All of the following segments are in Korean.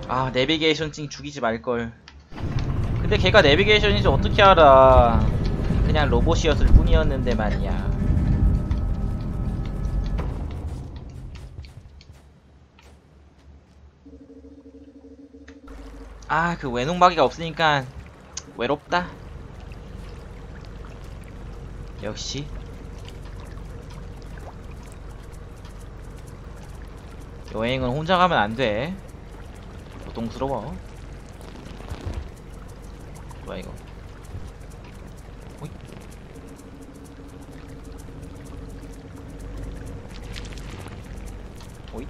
아, 내비게이션 찡 죽이지 말걸. 근데 걔가 내비게이션인지 어떻게 알아. 그냥 로봇이었을 뿐이었는데 말이야. 아, 그 외눈박이가 없으니까 외롭다. 역시 여행은 혼자 가면 안 돼. 고통스러워. 뭐야 이거. 오이. 오이.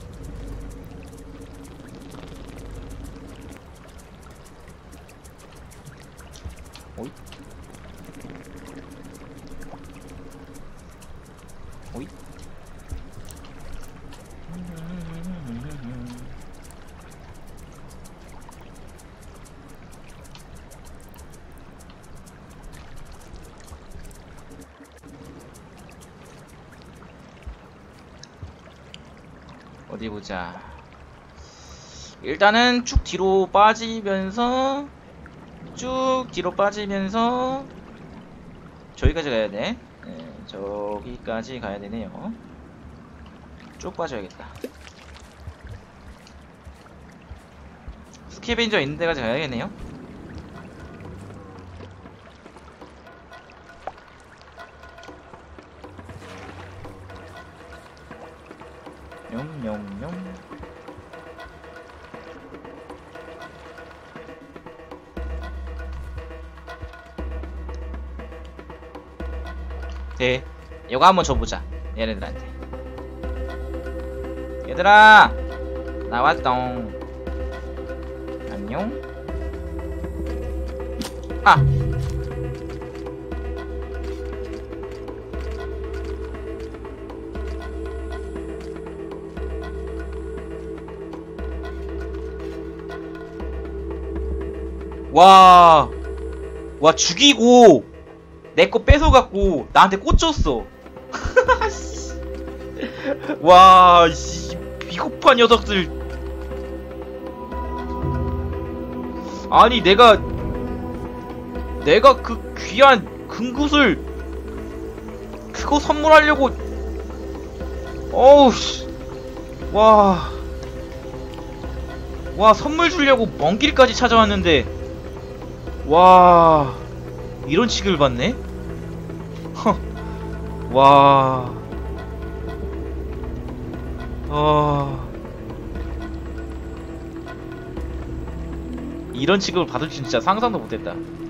오이. 오이. 어디 보자. 일단은 쭉 뒤로 빠지면서 저기까지 가야 돼. 네, 저기까지 가야 되네요. 쭉 빠져야겠다. 스캐벤저 있는 데까지 가야겠네요. 냠냠냠. 네, 이거 한번 줘보자. 얘네들한테. 얘들아, 나왔똥. 안녕. 아, 와 죽이고 내 거 뺏어갖고 나한테 꽂혔어. 와, 씨, 비겁한 녀석들. 아니 내가 그 귀한 금굿을 그거 선물하려고. 어우 씨. 와 선물 주려고 먼 길까지 찾아왔는데 와 이런 취급을 받네? 허. 와. 이런 취급을 받을 줄 진짜 상상도 못했다.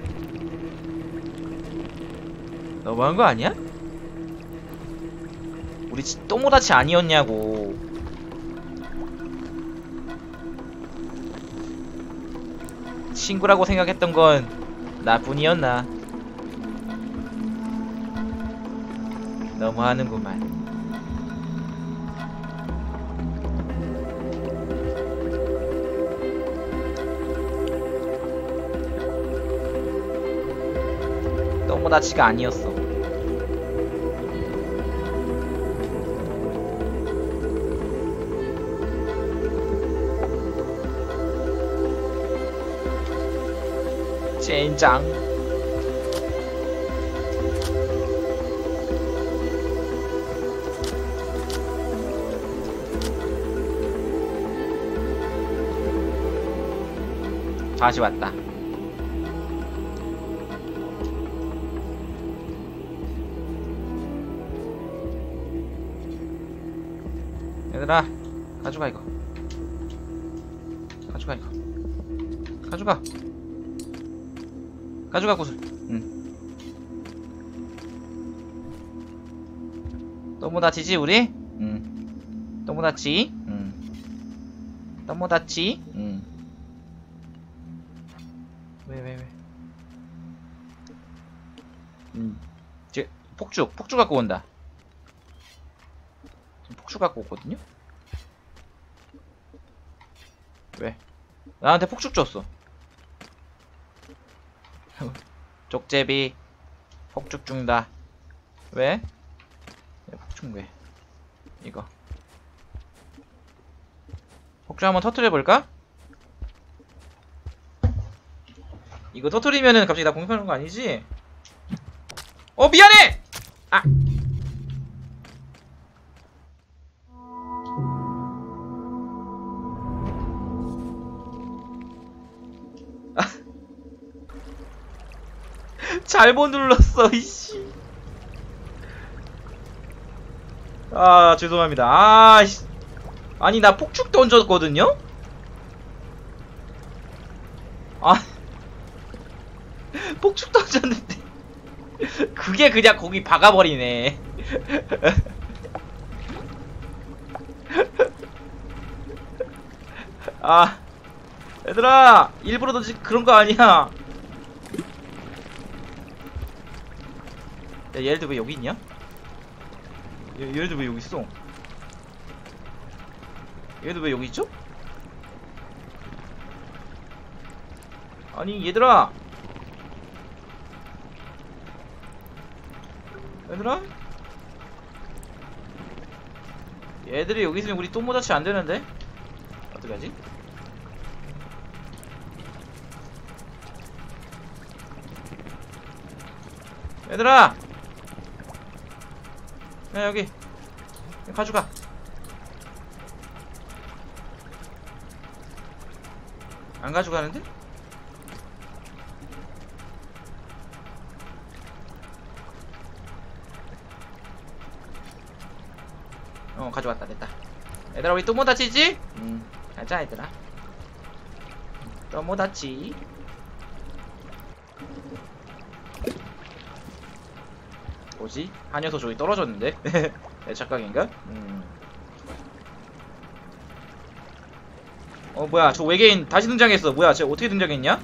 너무한 거 아니야? 우리 또모다치 아니었냐고. 친구라고 생각했던 건 나뿐이었나. 너무하는구만. 또모다치가 아니었어. 젠장. 다시 왔다. 얘들아, 가져가 이거. 가져가 이거. 가져가 구슬. 또모다치지 우리? 또모다치. 또모다치. 왜? 제 폭죽 갖고 온다. 지금 폭죽 갖고 오거든요. 왜? 나한테 폭죽 줬어. 족제비 폭죽 준다. 왜? 폭죽 왜? 이거 폭죽 한번 터뜨려볼까? 이거 터트리면은 갑자기 나 공격하는 거 아니지? 미안해! 아! 잘못 눌렀어, 이씨. 아, 죄송합니다. 아씨. 아니, 나 폭죽 던졌거든요? 아. 폭죽 던졌는데. 그게 그냥 거기 박아버리네. 아. 얘들아! 일부러 던진 그런 거 아니야. 야, 얘네들 왜 여기 있냐? 얘네들 왜 여기 있어? 얘네들 왜 여기 있죠? 아니, 얘들아! 얘들아? 얘들이 여기 있으면 우리 또 모자치 안 되는데? 어떡하지? 얘들아! 야, 여기 가져가. 안 가져가는데? 가져갔다. 됐다. 얘들아, 우리 또 못 다치지? 가자, 얘들아. 또 못 다치. 뭐지? 한 녀석 저기 떨어졌는데? 내 착각인가? 뭐야, 저 외계인 다시 등장했어. 뭐야, 쟤 어떻게 등장했냐?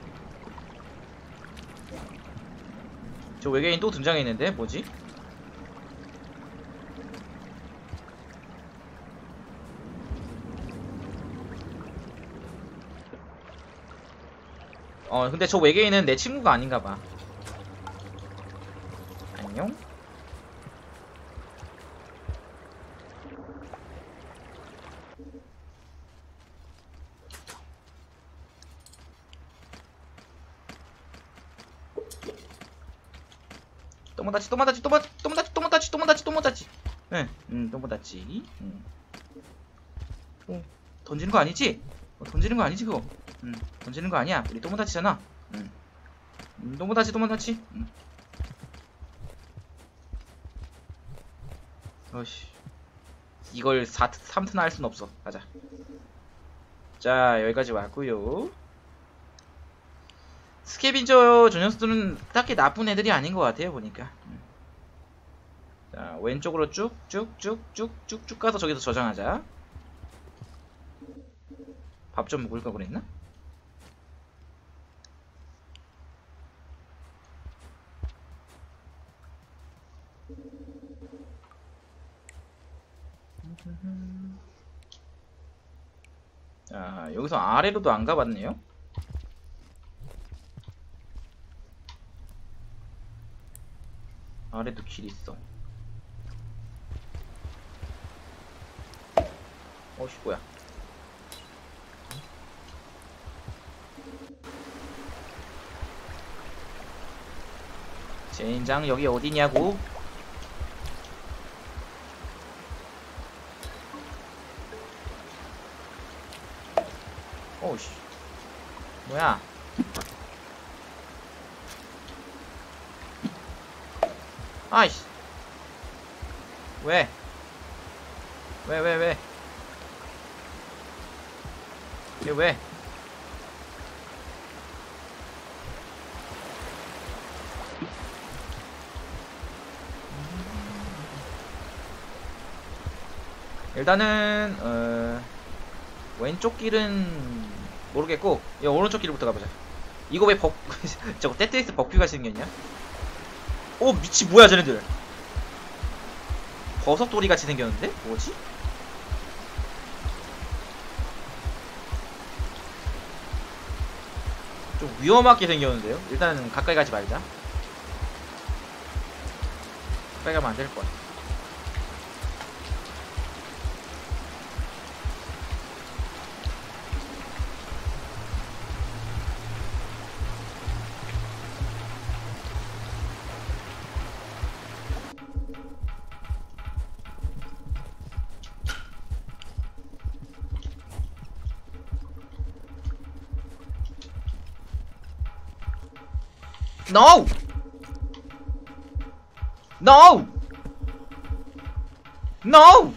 저 외계인 또 등장했는데? 뭐지? 근데 저 외계인은 내 친구가 아닌가봐. 안녕? 또모다치 또모다치. 던지는 거 아니지? 던지는 거 아니지 그거? 던지는 거 아니야. 우리 또모다치잖아. 또모다치. 어이씨. 이걸 3튼 할 순 없어. 가자. 자, 여기까지 왔고요. 스캐빈저 저 녀석들은 딱히 나쁜 애들이 아닌 것 같아요, 보니까. 자, 왼쪽으로 쭉쭉 가서 저기서 저장하자. 밥 좀 먹을 걸 그랬나? 자, 여기서 아래로도 안 가봤네요. 아래도 길 있어. 어씨, 뭐야. 젠장, 여기 어디냐고? 오씨. 뭐야. 아이씨. 왜? 이게 왜? 일단은 왼쪽 길은 모르겠고, 이 오른쪽 길부터 가보자. 이거 왜 저거 테트리스 버큐가 생겼냐? 오, 미치. 뭐야 쟤네들. 버섯돌이 같이 생겼는데? 뭐지? 좀 위험하게 생겼는데요? 일단은 가까이 가지 말자. 가까이 가면 안 될 것 같아. No! No! No!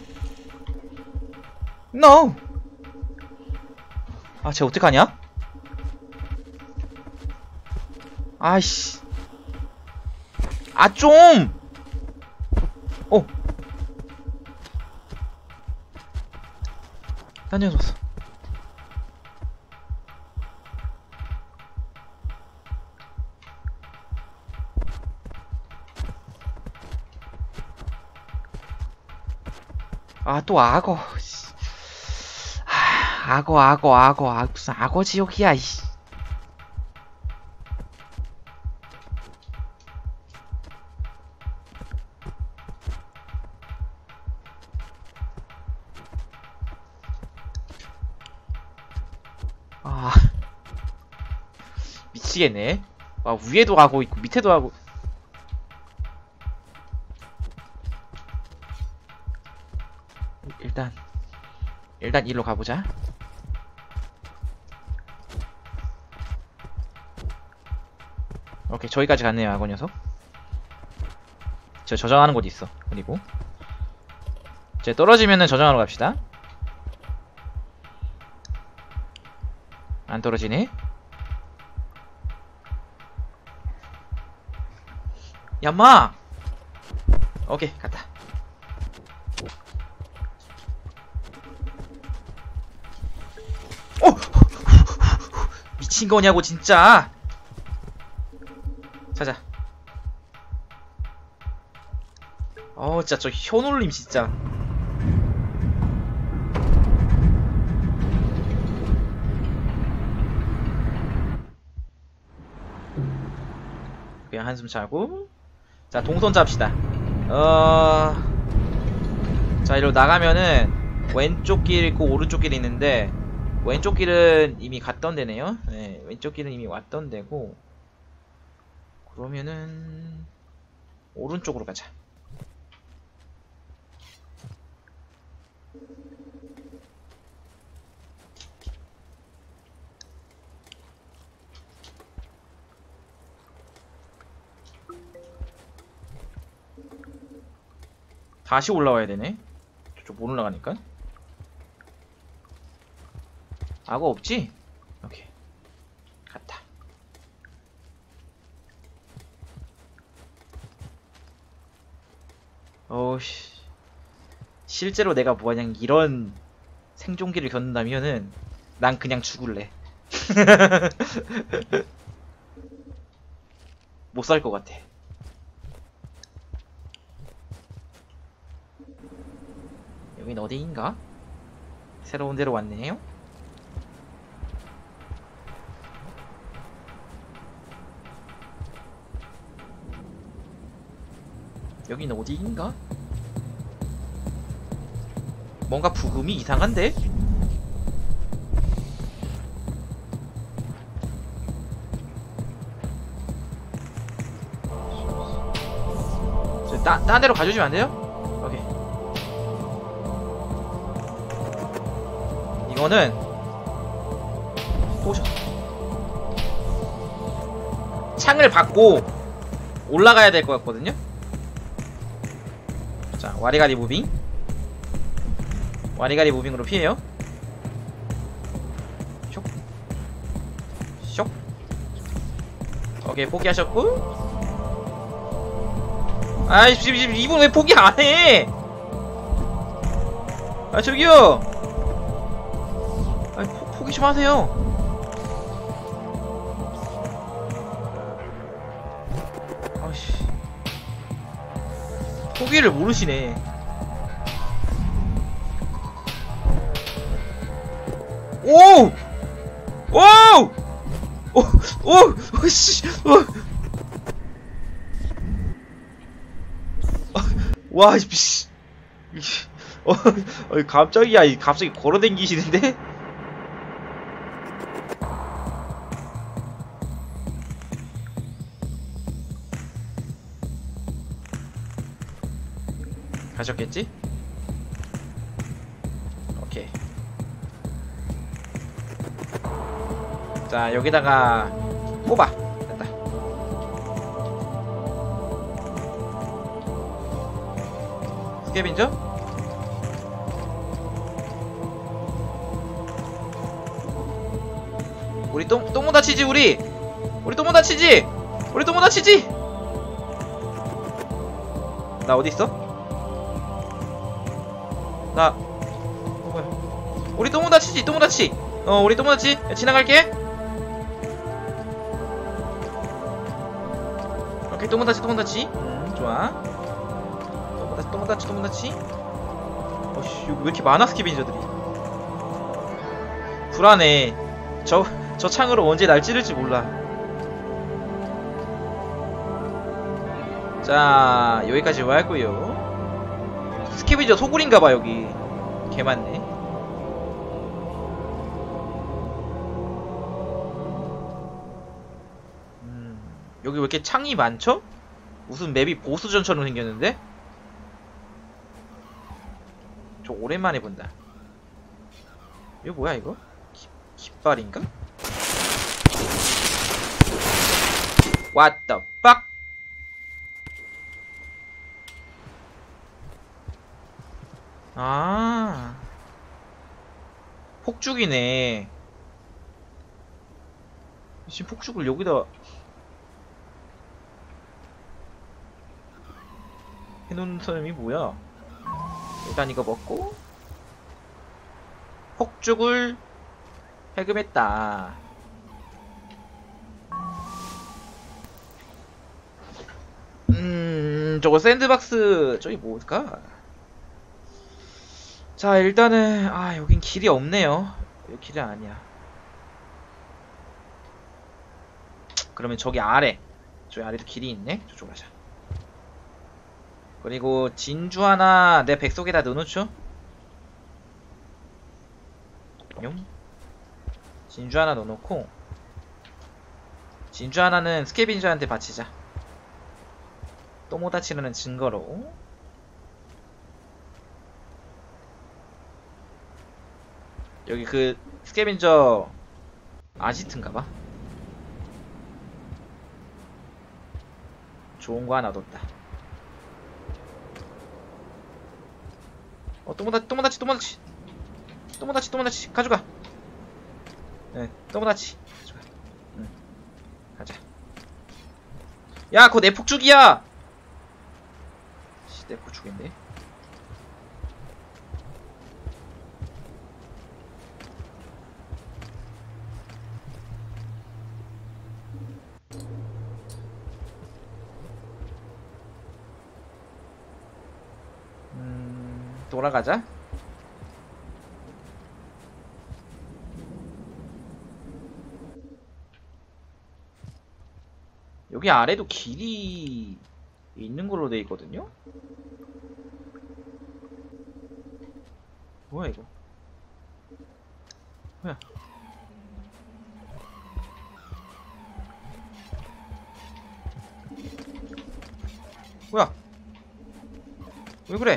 No! 아, 쟤 어떡하냐? 아이씨. 아, 좀! 어. 딴 녀석 왔어. 아, 또 악어. 아, 악어. 무슨 악어 지옥이야, 이씨. 아, 미치겠네. 아, 위에도 악어 있고, 밑에도 악어. 일단 일로 가보자. 오케이, 저기까지 갔네요, 악어 녀석. 저 저장하는 곳 있어. 그리고 이제 떨어지면은 저장하러 갑시다. 안 떨어지네. 야마. 오케이, 갔다. 오! 미친 거냐고 진짜. 자자. 진짜 저 혀놀림 진짜. 그냥 한숨 자고. 자, 동선 잡시다. 자, 이리로 나가면은 왼쪽 길 있고 오른쪽 길이 있는데, 왼쪽 길은 이미 갔던 데네요. 네, 왼쪽 길은 이미 왔던 데고, 그러면은 오른쪽으로 가자. 다시 올라와야 되네. 저쪽 못 올라가니까. 악어 없지? 오케이, 갔다. 어우씨, 실제로 내가 뭐하냐, 이런 생존기를 겪는다면은 난 그냥 죽을래. 못 살 것 같아. 여긴 어디인가? 새로운 데로 왔네요. 여긴 어디인가? 뭔가 부금이 이상한데? 딴 데로 가주시면 안 돼요? 오케이. 이거는 포션. 창을 받고 올라가야 될 것 같거든요? 자, 와리가리 무빙. 와리가리 무빙으로 피해요. 쇽. 쇽. 오케이, 포기하셨고. 아이, 지금 이분 왜 포기 안 해? 아, 저기요. 아이, 포기 좀 하세요. 아이씨. 포기를 모르시네. 오! 오! 오! 씨! 와, 씨. 갑자기 걸어댕기시는데? 가셨겠지? 오케이. 자, 여기다가 꼽아. 됐다. 스캐빈저? 우리 똥 못 다치지 우리 똥 못 다치지 우리 똥 못 다치지. 나 어디 있어? 나 뭐야? 우리 똥 못 다치지 똥 못 다치. 우리 똥 못 다치. 야, 지나갈게. 오케이 똥 못 다치 똥 못 다치. 좋아. 똥 못 다치 똥 못 다치. 어씨 여기 왜 이렇게 많아 스캐빈저들이. 불안해. 저 창으로 언제 날 찌를지 몰라. 자 여기까지 왔고요. 스캐비저 소굴인가봐. 여기 개 많네. 여기 왜 이렇게 창이 많죠? 무슨 맵이 보스전처럼 생겼는데? 저 오랜만에 본다. 이거 뭐야 이거? 깃발인가? What the fuck? 아 폭죽이네. 지금 폭죽을 여기다 해놓은 사람이 뭐야? 일단 이거 먹고 폭죽을 해금했다. 저거 샌드박스 저기 뭘까? 자 일단은 여긴 길이 없네요. 여기 길이 아니야. 그러면 저기 아래도 길이 있네. 저쪽 가자. 그리고 진주 하나 내 백속에다 넣어놓죠. 용? 진주 하나 넣어놓고 진주 하나는 스캐빈저한테 바치자. 또 못 다치는 증거로. 여기 그 스캐빈저 아지트인가봐. 좋은 거 하나 뒀다. 또 못 다치 가져가. 네, 또 못 다치 가져가. 가자. 야 그거 내 폭죽이야. 내 폭죽인데. 돌아가자. 여기 아래도 길이 있는 걸로 돼 있거든요. 뭐야 이거? 뭐야? 뭐야? 왜 그래?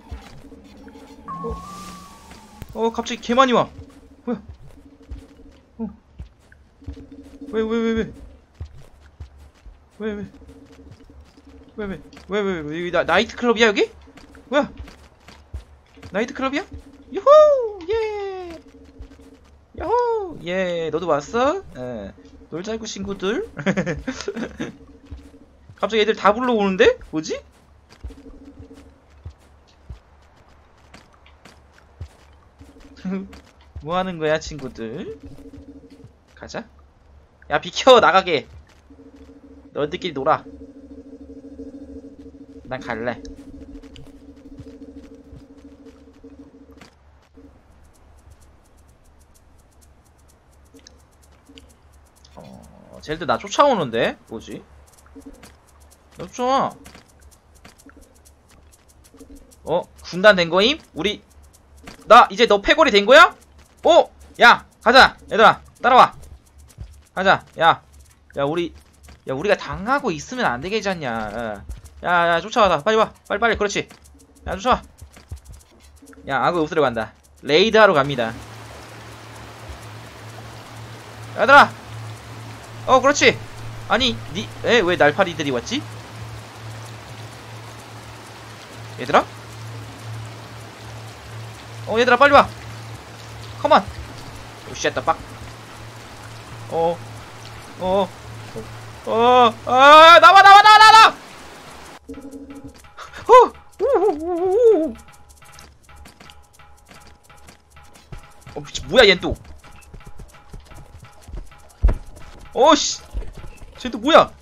갑자기 개 많이 와. 뭐야? 왜? 여기 나이트 클럽이야 여기? 뭐야? 나이트 클럽이야? 유후! 예! 야호! 예! 너도 왔어? 놀자구 친구들? 갑자기 애들 다 불러오는데? 뭐지? 뭐 하는 거야, 친구들? 가자. 야, 비켜! 나가게! 너희들끼리 놀아. 난 갈래. 쟤들 나 쫓아오는데? 뭐지? 나 쫓아와. 군단 된 거임? 나 이제 너 패거리 된 거야? 야! 가자! 얘들아! 따라와! 가자! 야, 우리가 당하고 있으면 안 되겠지 않냐. 야, 쫓아와. 빨리 와. 빨리. 그렇지. 야, 쫓아와. 야, 악어 없애러 간다. 레이드 하러 갑니다. 얘들아! 그렇지. 아니, 왜 날파리들이 왔지? 얘들아? 얘들아 빨리 와. 컴온. 오쉣다 빡. 나와. 미친 뭐야 얜 또. 씨. 쟤 또 뭐야?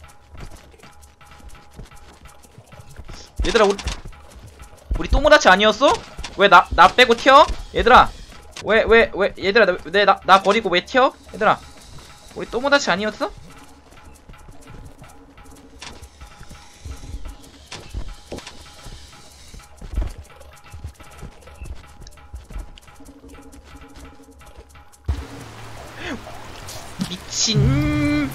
얘들아 우리 또모다치 아니었어? 왜 나 빼고 튀어? 얘들아 왜 얘들아 나 버리고 왜 튀어? 얘들아 우리 또모다치 아니었어? 미친.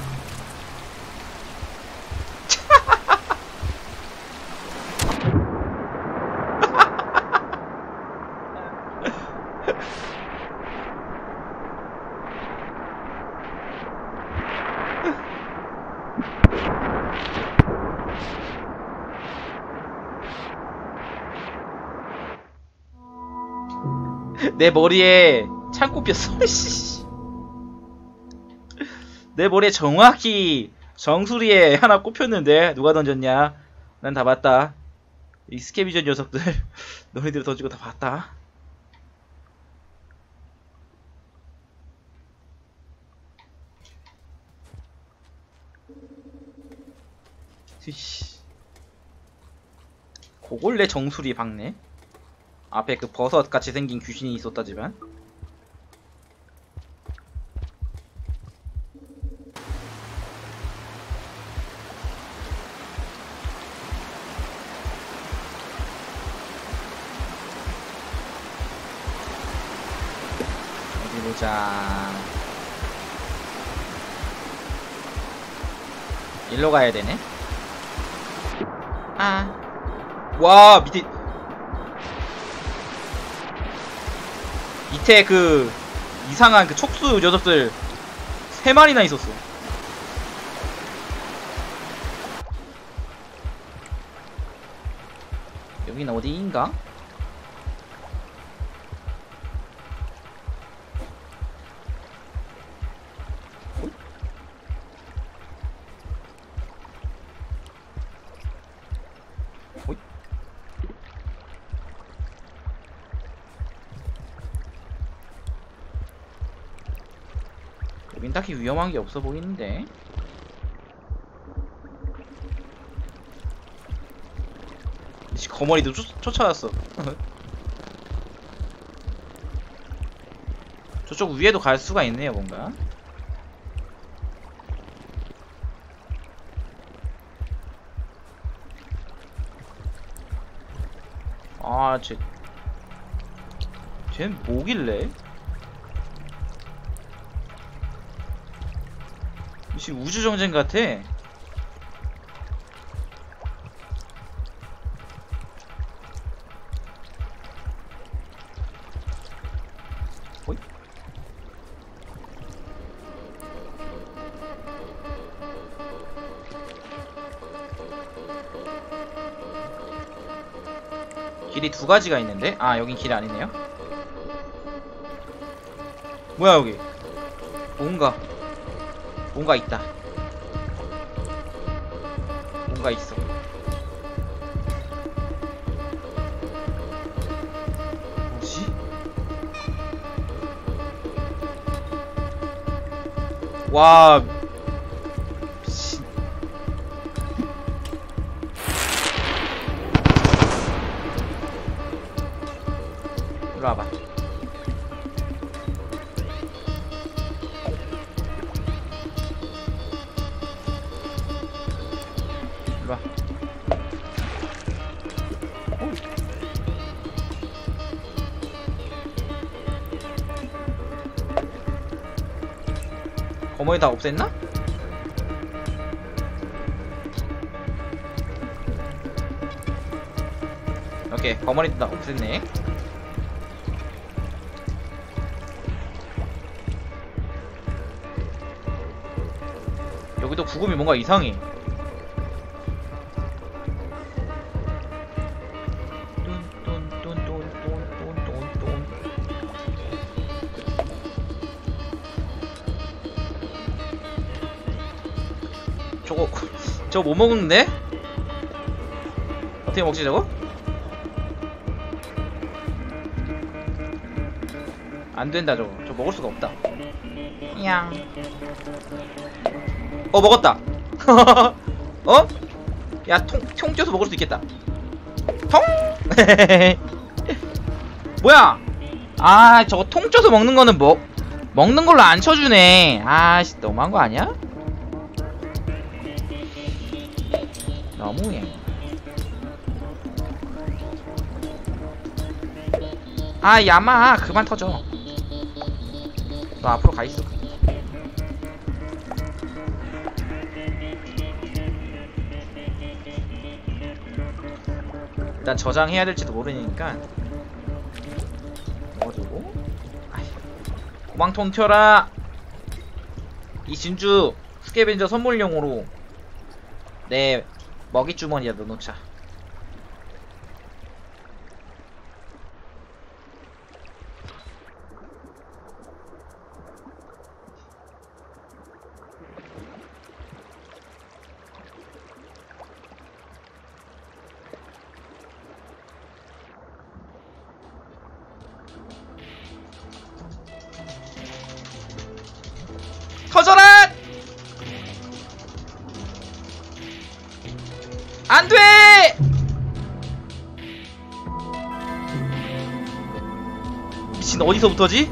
내 머리에 창고 꼈어. 내 머리에 정확히 정수리에 하나 꼽혔는데 누가 던졌냐? 난 다 봤다. 이 스캐비전 녀석들 너희들 던지고 다 봤다. 그걸 내 정수리에 박네. 앞에 그 버섯같이 생긴 귀신이 있었다지만. 어디 보자. 일로 가야 되네. 와, 밑에 그 이상한 그 촉수 녀석들 3마리나 있었어. 여긴 어디인가? 여긴 딱히 위험한 게 없어 보이는데. 거머리도 쫓아왔어. 저쪽 위에도 갈 수가 있네요, 뭔가. 쟤는 뭐길래? 지금 우주정쟁 같아. 어이? 길이 2가지가 있는데? 여긴 길이 아니네요. 뭐야 여기? 뭔가 있다. 뭔가 있어. 뭐지? 와, 미친. 일로 와봐. 일로와. 거머리 다 없앴나? 오케이, 거머리 다 없앴네. 여기도 구금이 뭔가 이상해. 저거 못 먹는데? 어떻게 먹지 저거? 안 된다 저거. 저 먹을 수가 없다. 냥. 먹었다. 어? 야, 통 쪄서 먹을 수 있겠다. 통? 뭐야? 아, 저거 통 쪄서 먹는 거는 먹는 걸로 안 쳐주네. 아씨, 너무한 거 아니야? 너무해. 아, 야마, 그만 터져. 너 앞으로 가 있어. 일단 저장해야 될지도 모르니까 넣어주고. 고방통 튀어라. 이 진주 스캐벤저 선물용으로 내 먹이주머니에 넣어놓자. 터져라! 안 돼! 미친, 어디서부터지?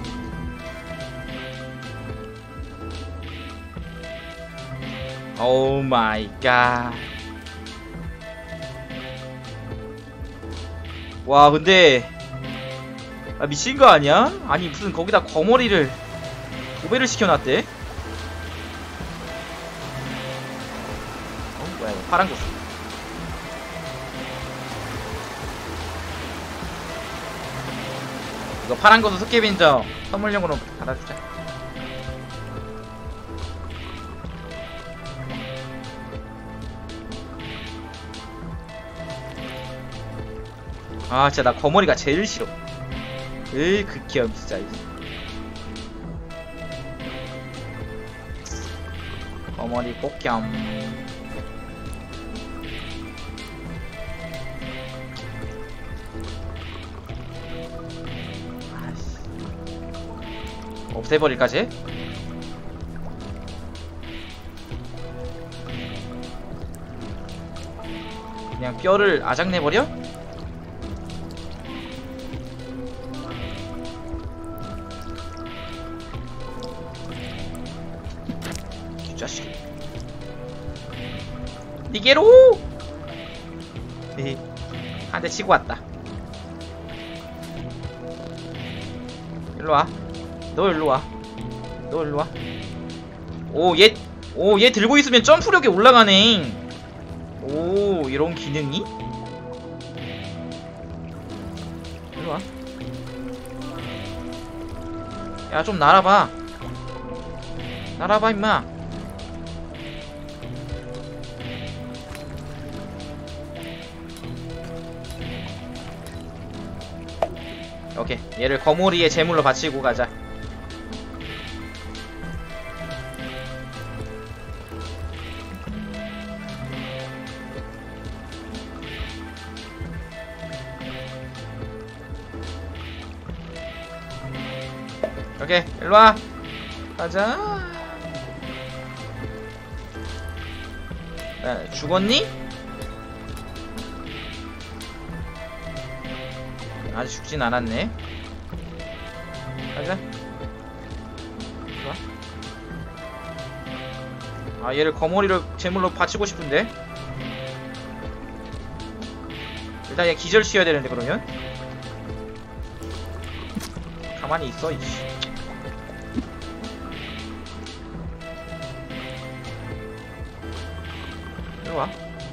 오 마이 갓. 와, 근데 미친 거 아니야? 아니, 무슨 거기다 거머리를 도배를 시켜놨대? 뭐야 이거 파란 고수. 이거 파란 고수 스캐빈저 선물용으로 받아주자. 아 진짜 나 거머리가 제일 싫어. 으이 극혐 진짜. 거머리 꽃겸. 없애버릴까지? 그냥 뼈를 아작내버려? 이 자식. 니게로! 한 대 치고 왔다. 일로와. 너 일로와. 너 일로와. 오, 얘 들고 있으면 점프력이 올라가네. 오, 이런 기능이? 일로와. 야, 좀 날아봐. 날아봐, 임마. 오케이. 얘를 거머리에 제물로 바치고 가자. 오케이, 일로와. 가자. 야, 죽었니? 아직 죽진 않았네. 가자. 일로와. 아, 얘를 거머리로 제물로 바치고 싶은데. 일단 얘 기절시켜야 되는데 그러면. 가만히 있어 이씨. 일로와.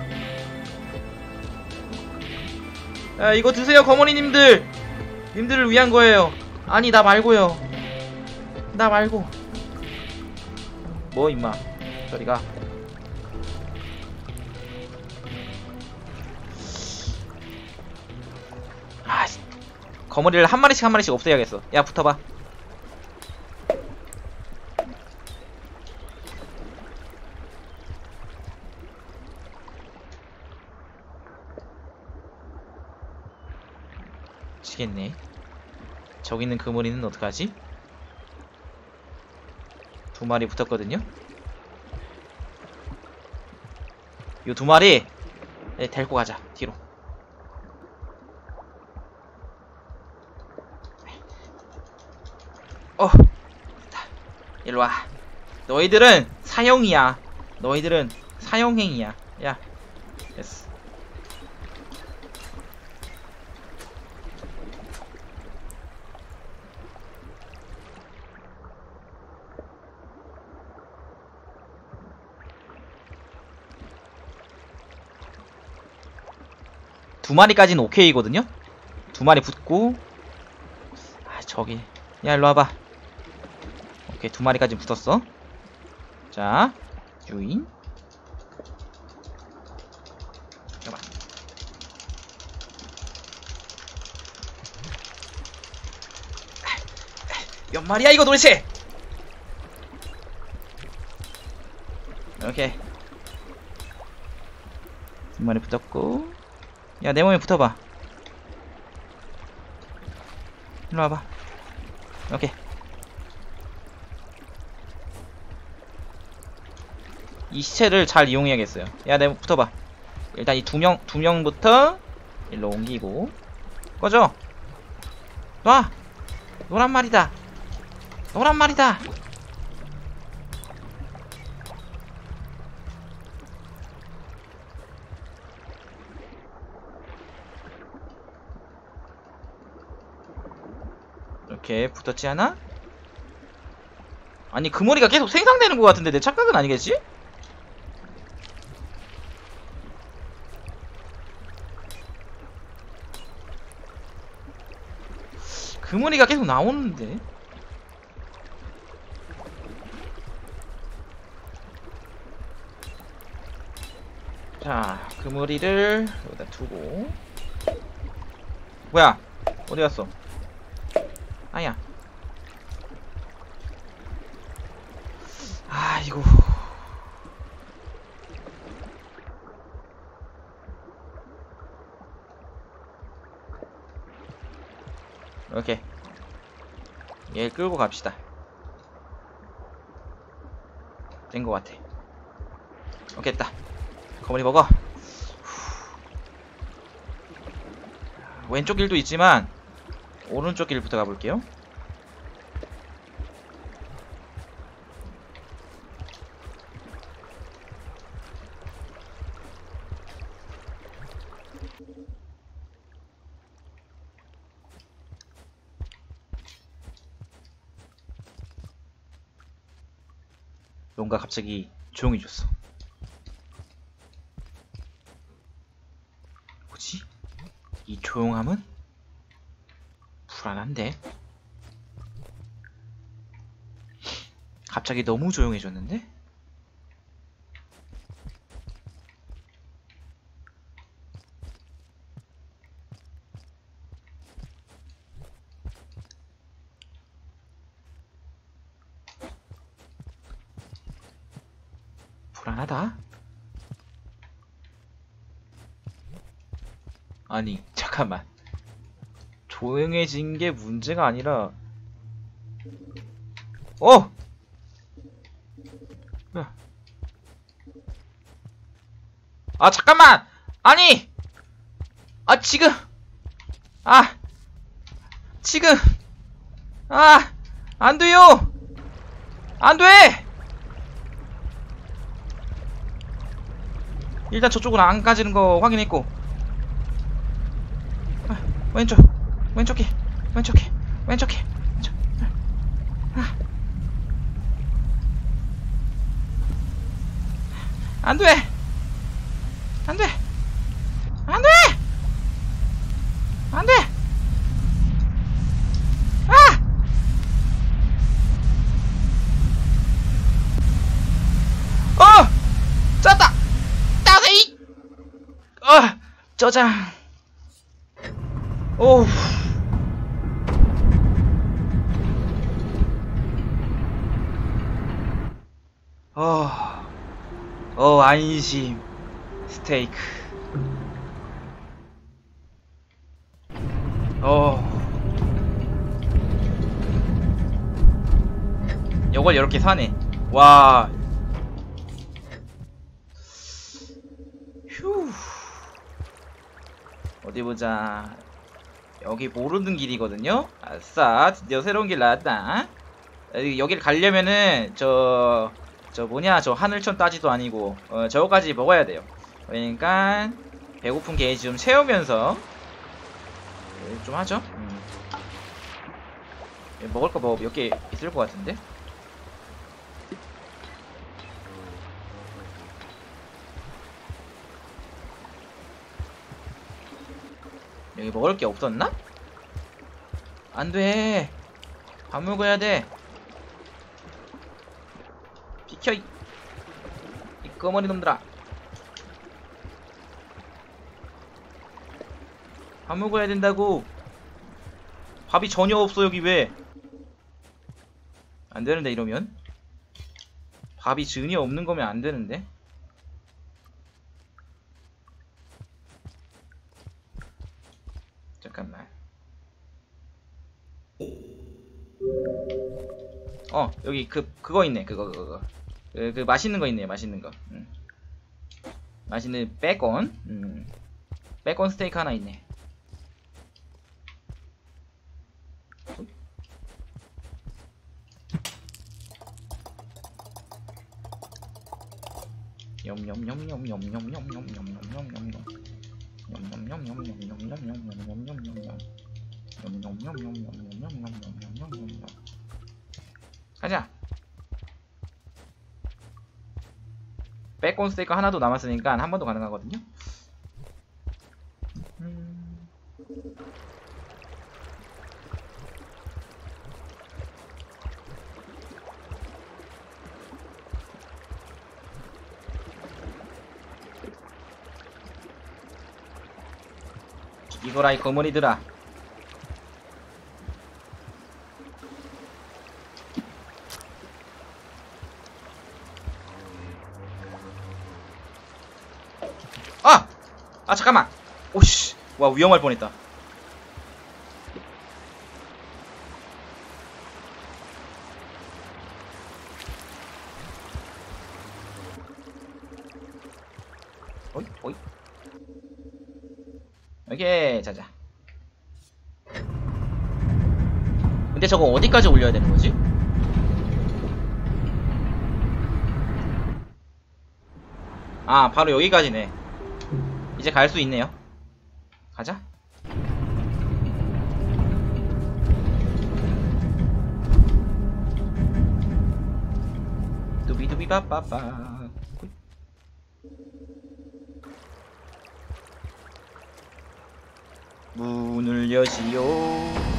야, 이거 드세요 거머리님들. 님들을 위한 거예요. 아니 나 말고요. 나 말고. 뭐 임마 저리가. 아, 거머리를 한 마리씩 한 마리씩 없애야겠어. 야 붙어봐. 미치겠네. 저기 있는 그물이는 어떡하지? 2마리 붙었거든요? 요 2마리 데리고 가자. 뒤로. 됐다. 일로와. 너희들은 사형이야. 너희들은 사형행이야. 야, 됐어. 두 마리까지는 오케이거든요? 2마리 붙고, 저기. 야, 일로 와봐. 오케이, 2마리까지 붙었어. 자, 유인. 잠깐만. 몇 마리야, 이거 도대체? 오케이. 2마리 붙었고. 야, 내 몸에 붙어봐. 일로 와봐. 오케이. 이 시체를 잘 이용해야겠어요. 야, 내 붙어봐. 일단 이 두 명부터 일로 옮기고. 꺼져. 놔. 노란 말이다. 노란 말이다. 이렇게 붙었지 않아? 아니, 그 머리가 계속 생성되는 것 같은데 내 착각은 아니겠지? 그 머리가 계속 나오는데. 자, 그 머리를 여기다 두고. 뭐야? 어디 갔어? 아야. 이거. 오케이. 얘 끌고 갑시다. 된 것 같아. 오케이, 됐다. 거머리 먹어. 왼쪽 길도 있지만 오른쪽 길부터 가볼게요. 뭔가 갑자기 조용해졌어. 뭐지? 이 조용함은? 불안한데? 갑자기 너무 조용해졌는데? 불안하다? 아니, 잠깐만. 조용해진 게 문제가 아니라, 뭐야? 잠깐만! 아니! 지금! 지금! 안 돼요! 안 돼! 일단 저쪽은 안 가지는 거 확인했고. 왼쪽 왼쪽. 안 돼! 안 돼! 안 돼! 안 돼! 짰다! 따세이! 저장. 오우. 안심. 스테이크. 요걸 이렇게 사네. 와. 휴. 어디 보자. 여기 모르는 길이거든요. 아싸, 드디어 새로운 길 나왔다. 여기를 가려면은 저 뭐냐, 저 하늘천 따지도 아니고 저거까지 먹어야 돼요. 그러니까 배고픈 게이지 좀 채우면서 좀 하죠. 먹을 거 뭐 몇 개 있을 것 같은데. 여기 먹을 게 없었나? 안 돼. 밥 먹어야 돼. 비켜, 이 꺼머리 놈들아. 밥 먹어야 된다고. 밥이 전혀 없어. 여기 왜? 안 되는데, 이러면. 밥이 전혀 없는 거면 안 되는데. 잠깐만. 여기 그거 있네. 그거. 그 맛있는 거 있네요. 맛있는 거. 맛있는 베이컨. 베이컨 스테이크 하나 있네. 가자. 베이컨 스테이크 하나도 남았으니까 한 번 더 가능하거든요. 이거라, 이 거머리들아. 잠깐만. 오씨. 와, 위험할 뻔했다. 어이. 오케이, 자자. 근데 저거 어디까지 올려야 되는 거지? 바로 여기까지네. 이제 갈 수 있네요. 가자. 두비두비바빠빠. 문을 여시오.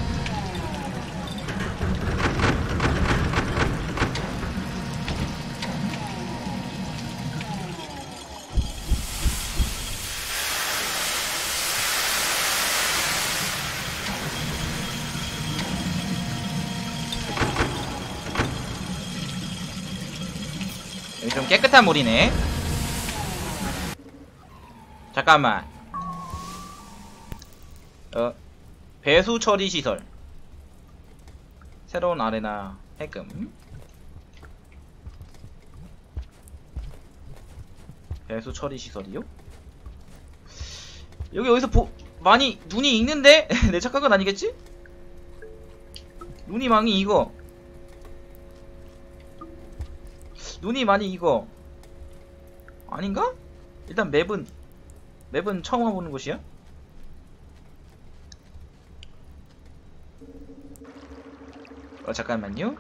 여기 좀 깨끗한 물이네. 잠깐만. 배수 처리 시설. 새로운 아레나 해금. 배수 처리 시설이요? 여기서 많이 눈이 익는데? 내 착각은 아니겠지? 눈이 많이 익어. 눈이 많이 익어. 아닌가? 일단 맵은 처음 와보는 곳이야? 잠깐만요.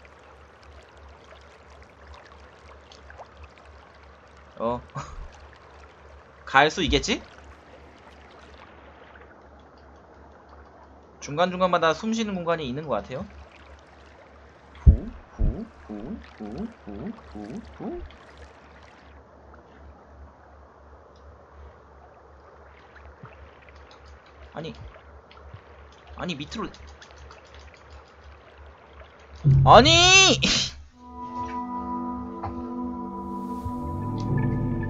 갈 수 있겠지? 중간중간마다 숨 쉬는 공간이 있는 것 같아요. 후. 아니 밑으로. 아니!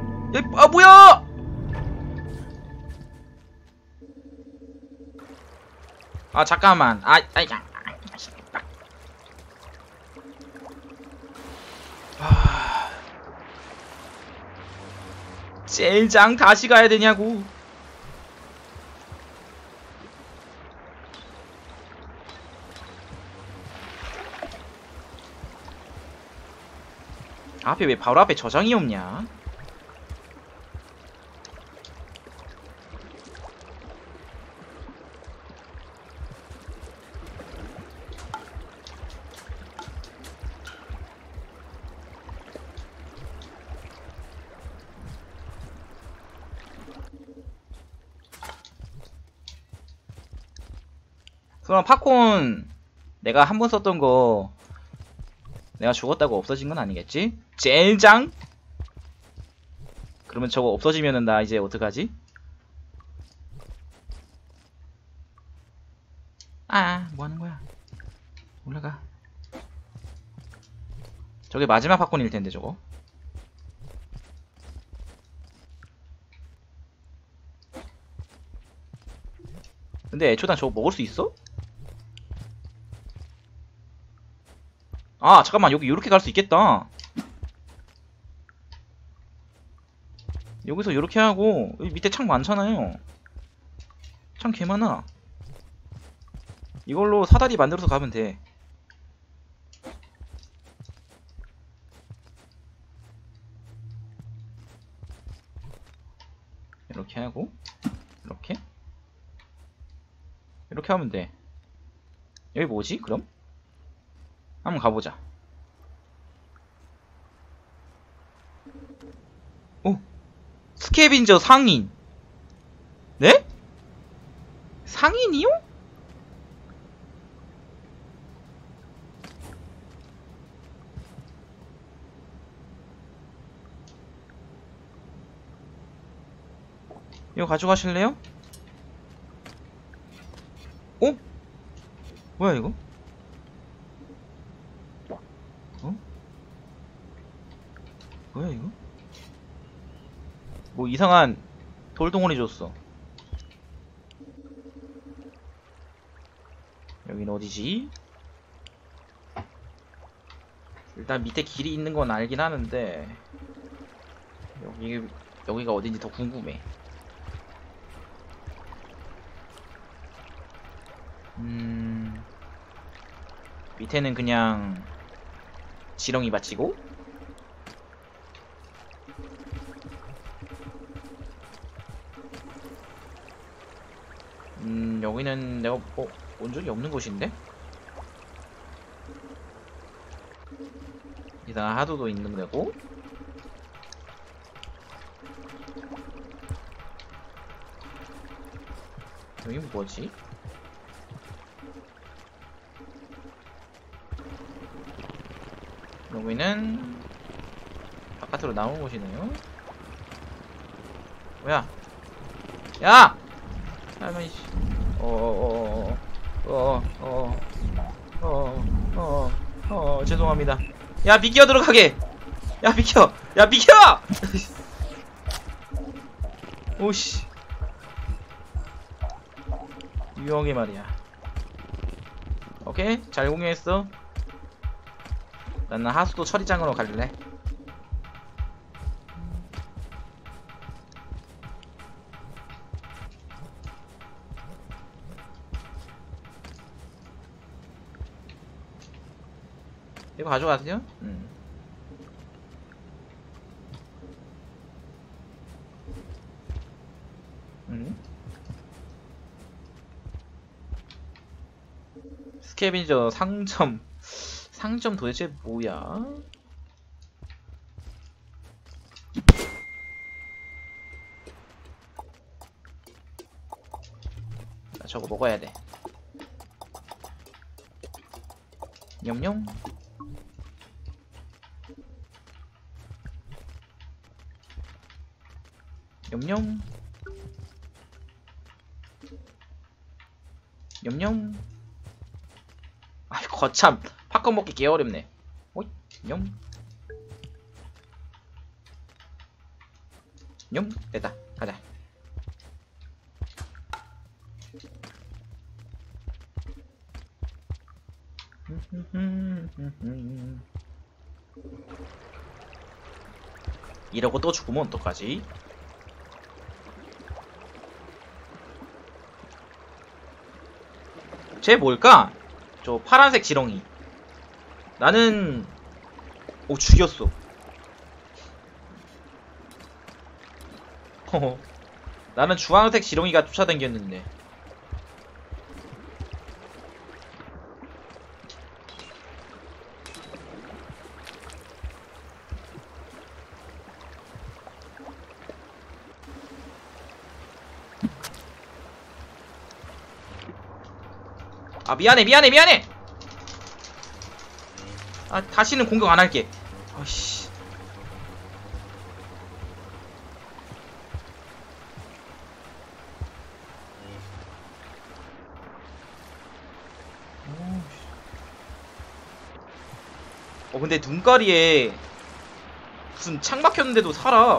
뭐야! 아 잠깐만. 야. 젠장 다시 가야 되냐고. 앞에 왜 바로 앞에 저장이 없냐? 그럼 팝콘 내가 한 번 썼던 거 내가 죽었다고 없어진 건 아니겠지? 젠장? 그러면 저거 없어지면은 나 이제 어떡하지? 뭐하는 거야? 올라가. 저게 마지막 팝콘일 텐데 저거. 근데 애초당 저거 먹을 수 있어? 아 잠깐만, 여기 요렇게 갈 수 있겠다. 여기서 요렇게 하고 여기 밑에 창 많잖아요. 창 개 많아. 이걸로 사다리 만들어서 가면 돼. 이렇게 하고 이렇게 하면 돼. 여기 뭐지 그럼? 한번 가보자. 오! 스캐빈저 상인! 네? 상인이요? 이거 가져가실래요? 어? 뭐야 이거? 뭐야 이거? 뭐 이상한 돌덩어리 줬어. 여긴 어디지? 일단 밑에 길이 있는 건 알긴 하는데 여기가 어딘지 더 궁금해. 밑에는 그냥 지렁이 받치고 여기는 내가 온 적이 없는 곳인데? 이상한 하도도 있는 데고. 여긴 뭐지? 여기는 바깥으로 나온 곳이네요. 뭐야? 야! 할머니 씨. 죄송합니다. 야, 비켜 들어가게. 야, 비켜. 야, 비켜. 오씨. 유용하게 말이야. 오케이, 잘 공유했어. 나는 하수도 처리장으로 갈래. 이거 가져가세요. 스캐비저 상점 도대체 뭐야? 나 저거 먹어야 돼. 냠냠. 냠냠. 냠냠. 아이 거참 팝콘 먹기 개 어렵네. 오이 냠. 냠. 됐다. 가자. 이러고 또 죽으면 어떡하지? 쟤 뭘까? 저 파란색 지렁이. 나는 오 죽였어. 나는 주황색 지렁이가 쫓아다녔는데. 아 미안해. 아 다시는 공격 안 할게. 아씨. 근데 눈가리에 무슨 창 박혔는데도 살아.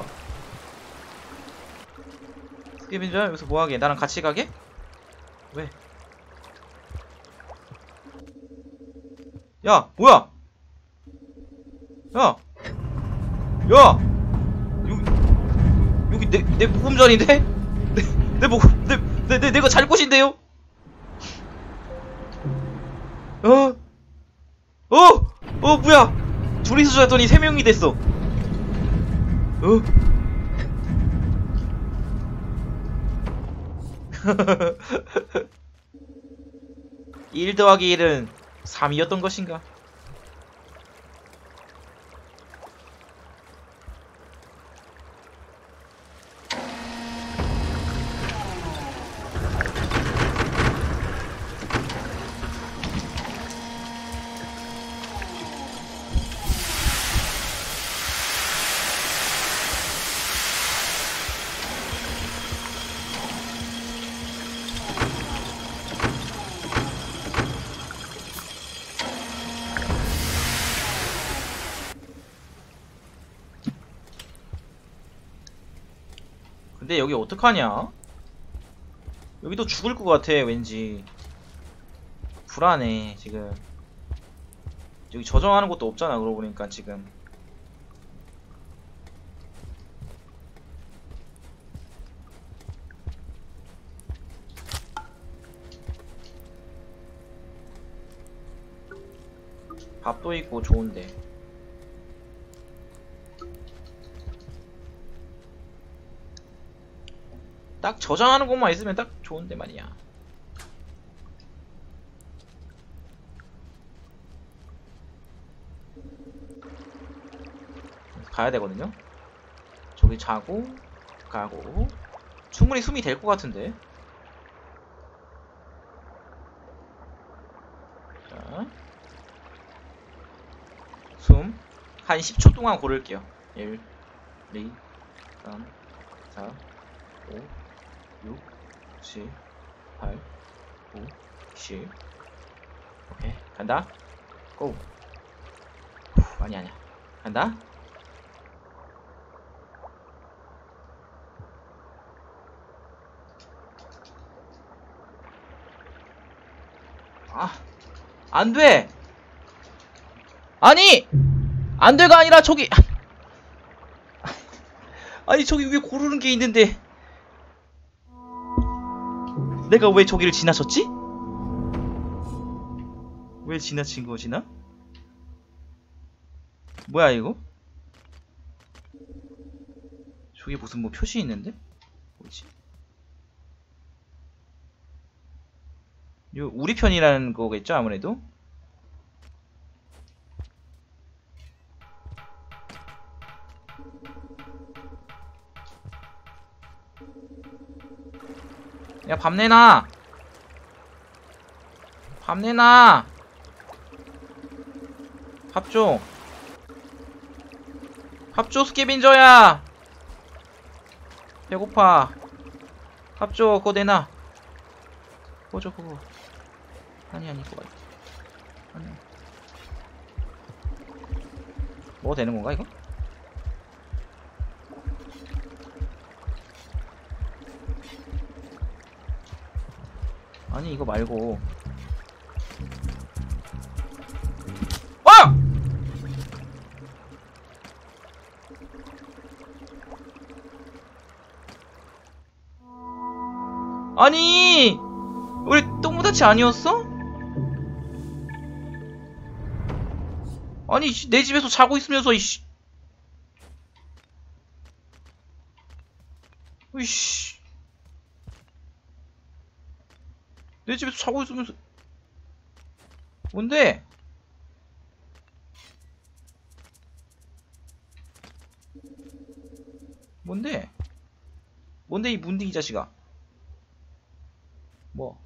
스케빈저야 여기서 뭐하게? 나랑 같이 가게? 왜? 야 뭐야? 야 여기 내 모금전인데? 내가 잘 곳인데요? 뭐야? 둘이서 잤더니 3명이 됐어. 1 더하기 1은 3이었던 것인가? 근데 여기 어떡하냐? 여기도 죽을 것 같아 왠지. 불안해 지금. 여기 저장하는 것도 없잖아 그러고 보니까 지금. 밥도 있고 좋은데. 딱 저장하는 것만 있으면 딱 좋은데 말이야. 가야 되거든요. 저기 자고 가고 충분히 숨이 될 것 같은데. 자, 숨 한 10초 동안 고를게요. 1, 2, 3, 4, 5, 6, 7, 8, 9, 10. 오케이 간다. 고. 아니야 간다. 아 안돼. 아니 안돼가 아니라 저기 아니 저기 위에 고르는 게 있는데 내가 왜 저기를 지나쳤지? 왜 지나친 거지 나? 뭐야 이거? 저기 무슨 뭐 표시 있는데? 뭐지? 이거 우리 편이라는 거겠죠 아무래도? 야 밥 내놔. 밥 내놔. 밥 줘. 밥 줘 스케빈저야. 배고파. 밥 줘. 그거 내놔. 그거 줘 그거. 아니 그거 아니. 뭐 되는 건가 이거? 아니 이거 말고 아니 우리 똥무다치 아니었어? 아니 내 집에서 자고 있으면서 이씨. 으이씨. 내 집에서 자고 있으면서. 뭔데? 뭔데? 뭔데 이 문딩이 자식아. 뭐?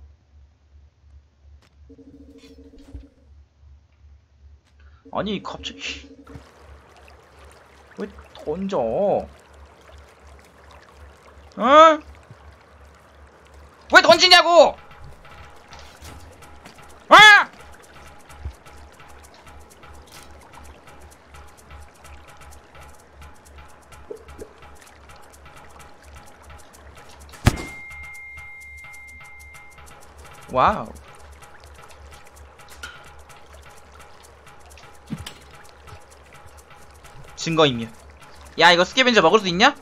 아니 갑자기 왜 던져? 어? 왜 던지냐고? 아! 와우. 증거인멸. 야 이거 스캐벤저 먹을 수 있냐?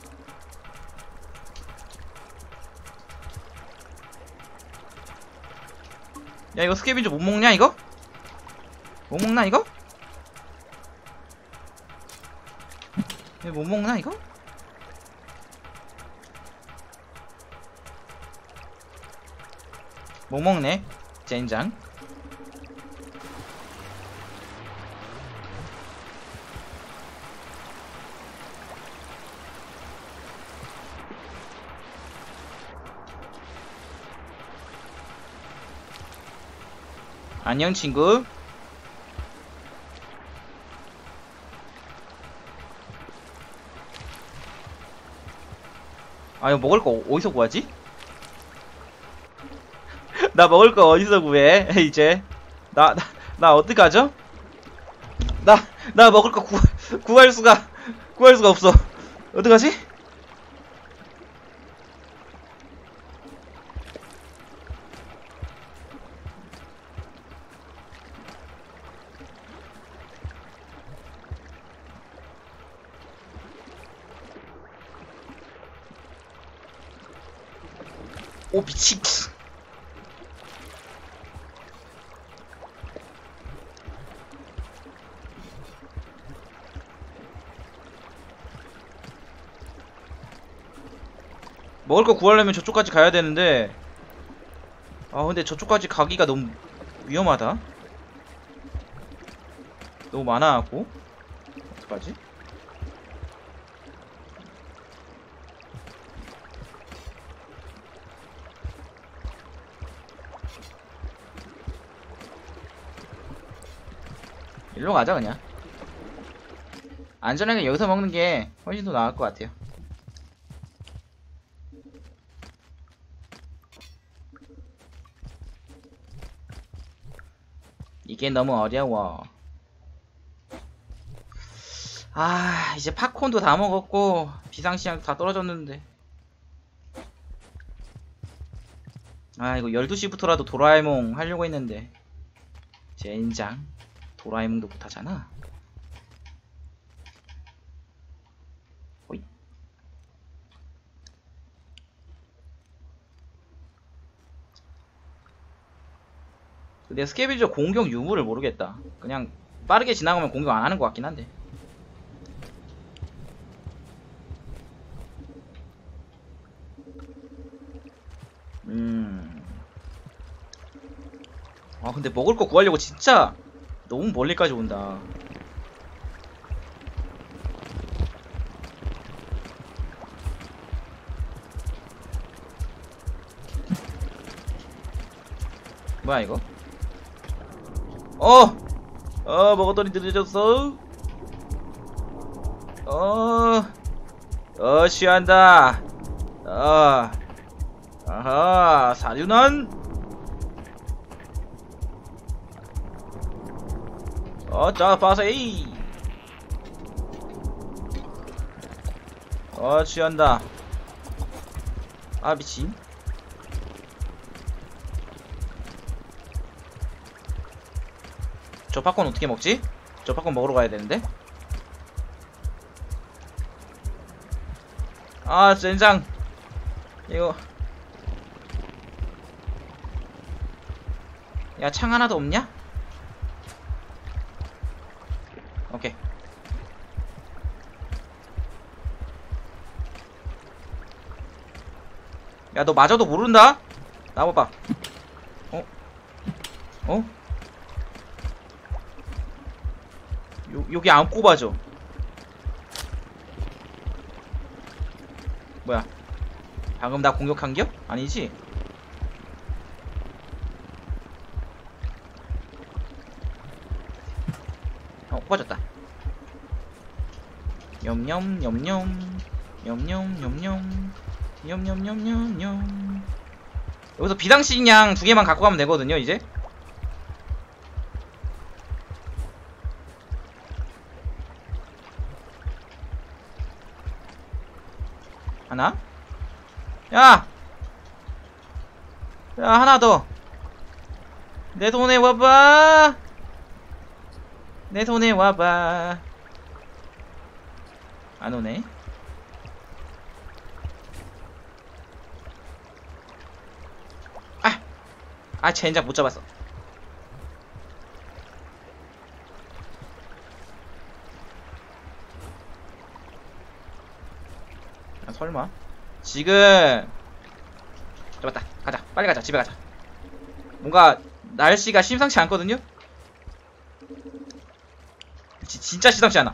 야 이거 스캐벤저 못 먹냐 이거? 못 먹나 이거? 못 먹나 이거? 못 먹네. 젠장. 안녕 친구. 아 이거 먹을 거 어디서 구하지? 나 먹을 거 어디서 구해? 이제 나 어떡하죠? 나 먹을 거 구할 수가 없어. 어떡하지? 오 미친. 먹을 거 구하려면 저쪽까지 가야 되는데, 아 근데 저쪽까지 가기가 너무 위험하다. 너무 많아갖고. 어떡하지? 일로 가자 그냥. 안전하게 여기서 먹는 게 훨씬 더 나을 것 같아요. 이게 너무 어려워. 아 이제 팝콘도 다 먹었고 비상시장도 다 떨어졌는데, 아 이거 12시부터라도 도라에몽 하려고 했는데 젠장. 도라에몽도 못하잖아. 어이. 내 스캐비저 공격 유무를 모르겠다. 그냥 빠르게 지나가면 공격 안 하는 것 같긴 한데. 아 근데 먹을 거 구하려고 진짜 너무 멀리까지 온다. 뭐야 이거? 먹었더니 늦어졌어. 취한다. 아하, 사륜은? 자, 파세이. 취한다. 아, 미친. 저 팝콘 어떻게 먹지? 저 팝콘 먹으러 가야 되는데? 아, 젠장. 이거. 야, 창 하나도 없냐? 오케이. 야, 너 마저도 모른다? 나와봐. 어? 어? 여기 안 꼽아줘. 뭐야? 방금 나 공격한겨? 아니지? 꼽아줬다. 염염 염염 염염 염염 염염염염염. 여기서 비상식량 2개만 갖고 가면 되거든요, 이제. 하나? 야! 야, 하나 더. 내 손에 와봐. 내 손에 와봐. 안 오네. 젠장 못 잡았어. 설마. 지금 잡았다. 가자. 빨리 가자. 집에 가자. 뭔가 날씨가 심상치 않거든요. 진짜 심상치 않아.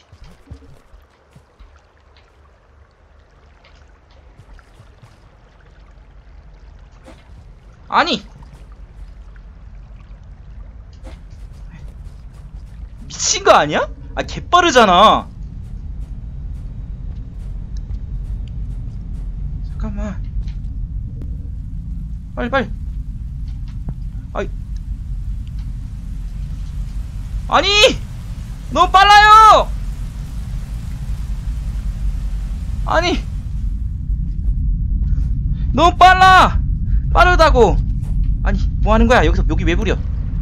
아니, 미친거 아니야? 개빠르잖아. 잠깐만. 빨리. 아니, 너무 빨라요. 아니, 너무 빠르다고. 아니, 뭐 하는 거야? 여기 왜 부려?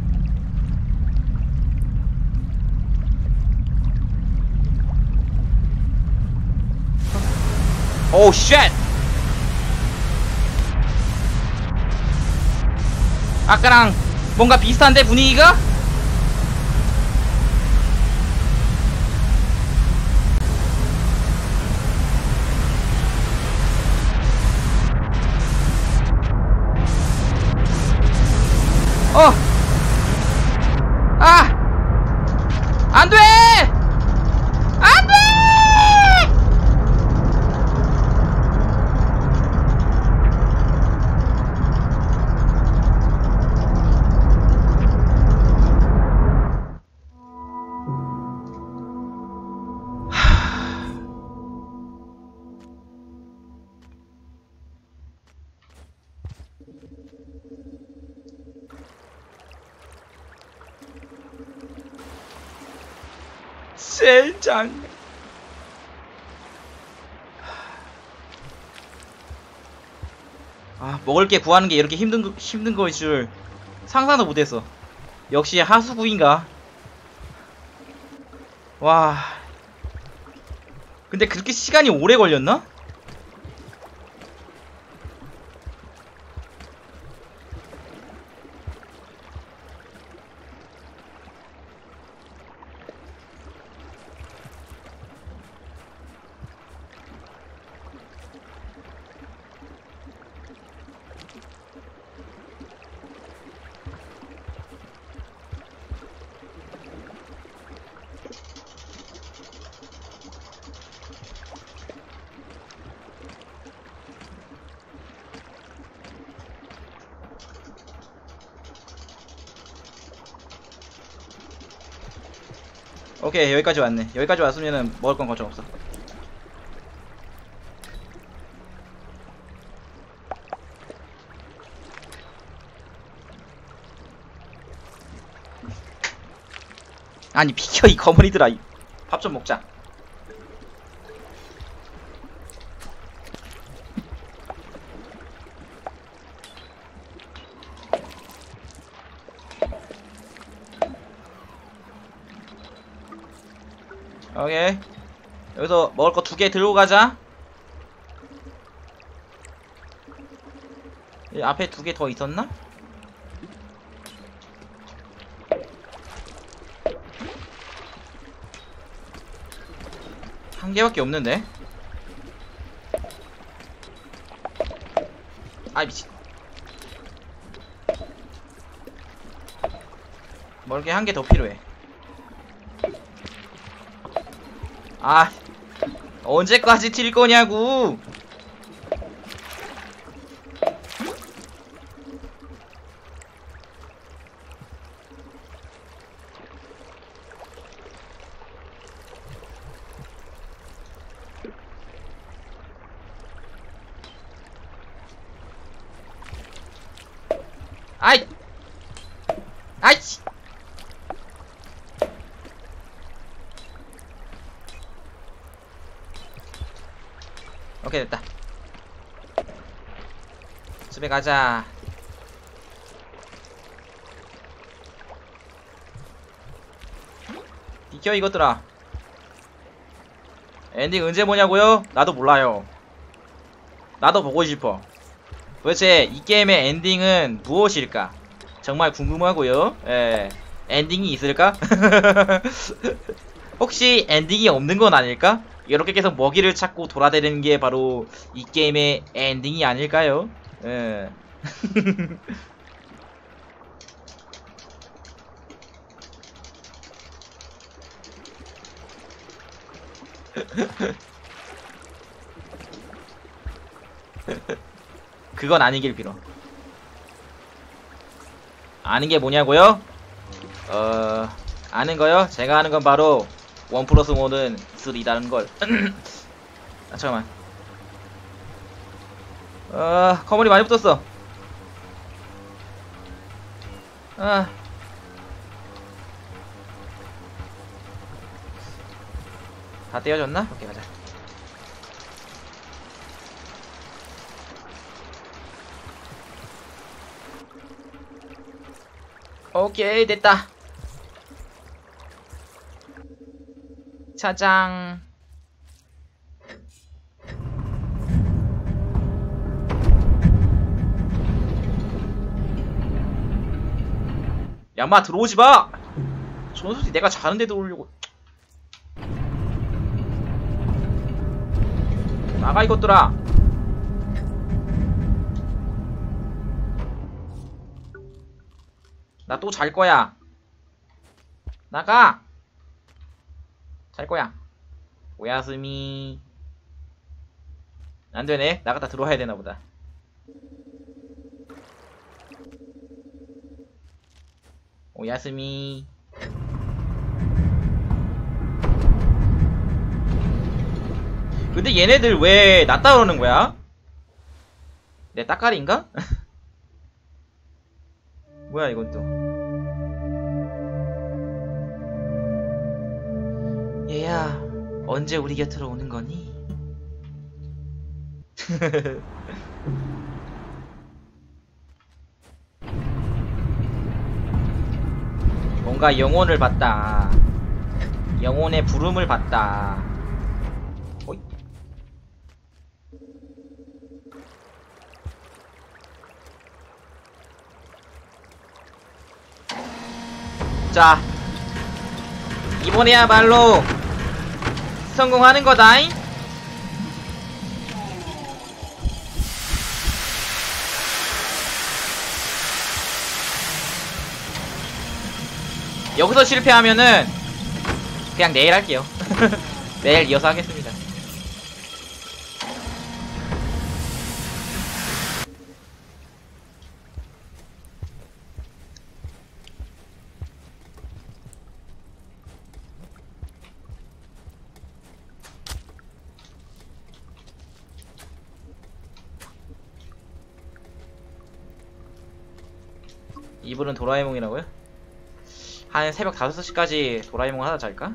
오, 쉣! 아까랑 뭔가 비슷한데, 분위기가? 안 돼! 안 돼! 젠장. 먹을 게 구하는 게 이렇게 힘든 거일 줄 상상도 못했어. 역시 하수구인가. 와. 근데 그렇게 시간이 오래 걸렸나? 오케이, 여기까지 왔네. 여기까지 왔으면은 먹을 건 걱정 없어. 아니, 비켜, 이 거머리들아. 밥 좀 먹자. 오케이. 여기서 먹을 거 2개 들고 가자. 이 앞에 2개 더 있었나? 한 개밖에 없는데. 아 미친. 멀게 한 개 더 필요해. 아 언제까지 튈 거냐고. 아이 아이씨. 오케이 됐다. 집에 가자. 비켜 이것들아. 엔딩 언제 보냐고요? 나도 몰라요. 나도 보고 싶어. 도대체 이 게임의 엔딩은 무엇일까? 정말 궁금하고요. 예. 엔딩이 있을까? 혹시 엔딩이 없는 건 아닐까? 이렇게 계속 먹이를 찾고 돌아다니는 게 바로 이 게임의 엔딩이 아닐까요? 예. 그건 아니길 빌어. 아는 게 뭐냐고요? 아는 거요? 제가 아는 건 바로 1+1은 3라는 걸. 아, 잠깐만. 거물이 많이 붙었어. 다 떼어졌나? 오케이, 가자. 오케이, 됐다. 짜장. 야마 들어오지 마. 전소지 내가 자는데 들어오려고. 나가 이것들아. 나 또 잘 거야. 나가. 잘 거야. 오야스미. 안 되네. 나갔다 들어와야 되나 보다. 오야스미. 근데 얘네들 왜 나 따르는 거야? 내 따까리인가? 뭐야 이건 또. 얘야 언제 우리 곁으로 오는 거니? 뭔가 영혼을 봤다. 영혼의 부름을 봤다. 어이? 자 이번에야말로 성공하는 거다잉. 여기서 실패하면은 그냥 내일 할게요. 내일 이어서 하겠습니다. 이분은 도라에몽이라고요? 한 새벽 5시까지 도라에몽 하다 잘까?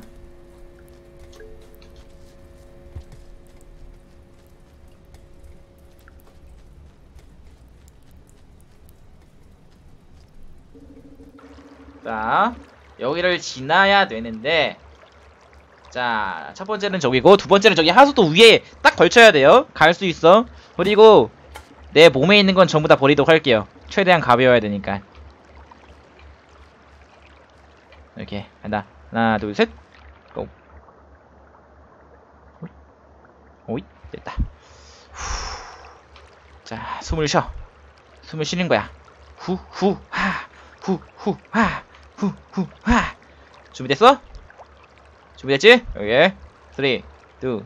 자 여기를 지나야 되는데, 자 첫번째는 저기고 두번째는 저기 하수도 위에 딱 걸쳐야 돼요. 갈 수 있어. 그리고 내 몸에 있는 건 전부 다 버리도록 할게요. 최대한 가벼워야 되니까. 이렇게 간다. 하나 둘 셋 고. 오이 됐다. 자, 숨을 쉬어. 숨을 쉬는 거야. 후후하 후후하 후후하. 준비됐어? 준비됐지? 오케이. 3, 2, 1.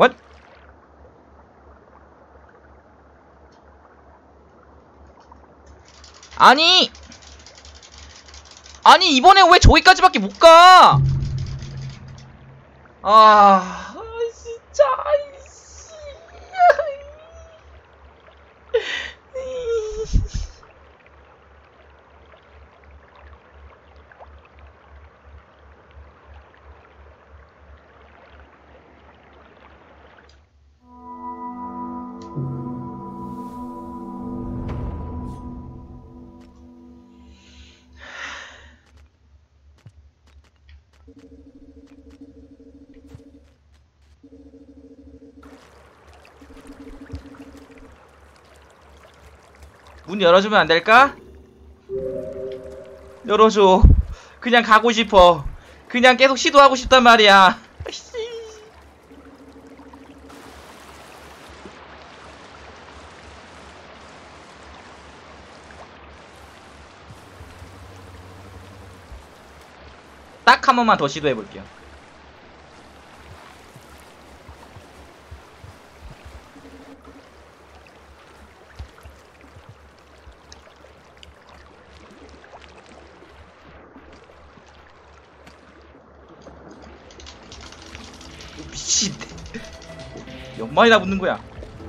아니 이번에 왜 저기까지밖에 못 가? 진짜 아이씨. 문 열어주면 안 될까? 열어줘. 그냥 가고 싶어. 그냥 계속 시도하고 싶단 말이야. 딱 한 번만 더 시도해볼게요. 미친. 몇 마리나 붙는 거야?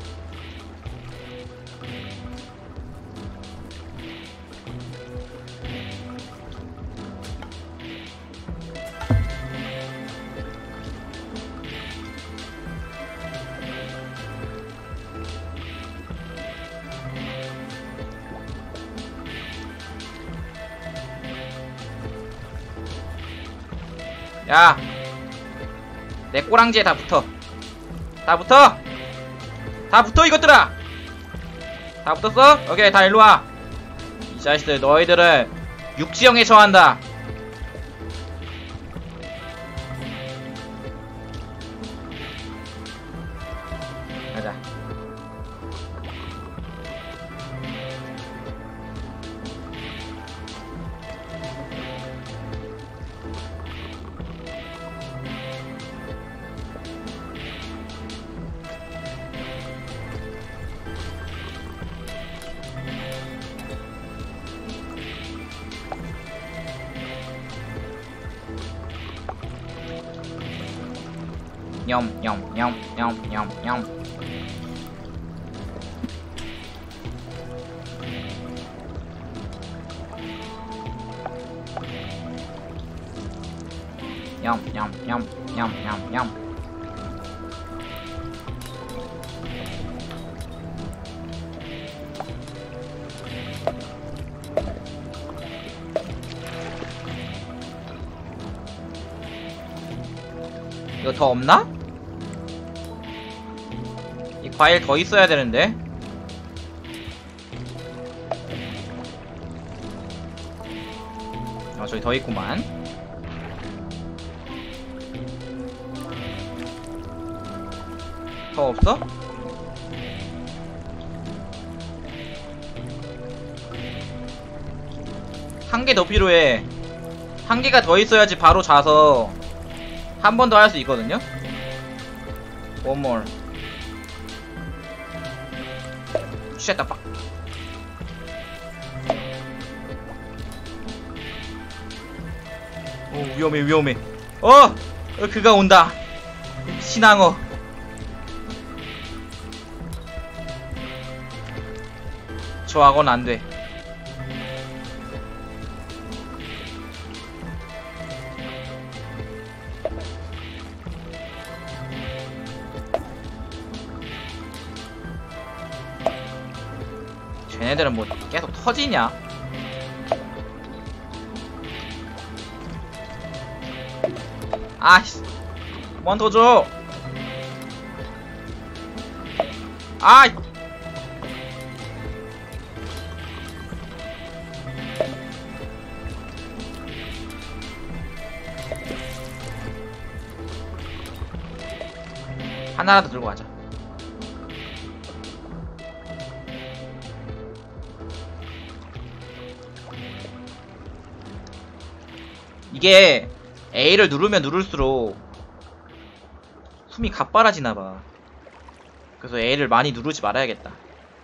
야, 내 꼬랑지에 다 붙어. 다 붙어. 다 붙어 이것들아. 다 붙었어? 오케이, 다 일로와. 이 자식들, 너희들을 육지형에 처한다. 가자. 냠냠냠냠냠냠. 냠냠냠냠냠냠. 이거 더 없나? 이 과일 더 있어야 되는데. 저기 더 있구만. 더 없어? 한 개 더 필요해. 한 개가 더 있어야지 바로 자서 한 번 더 할 수 있거든요. One more. 쉣다 빡. 오, 위험해 위험해. 그가 온다. 신앙어. 저하고는 안돼. 쟤네들은 뭐 계속 터지냐? 아이씨, 그만 터져. 아이. 하나라도 들고 가자. 이게 A를 누르면 누를수록 숨이 가빠라지나봐. 그래서 A를 많이 누르지 말아야겠다.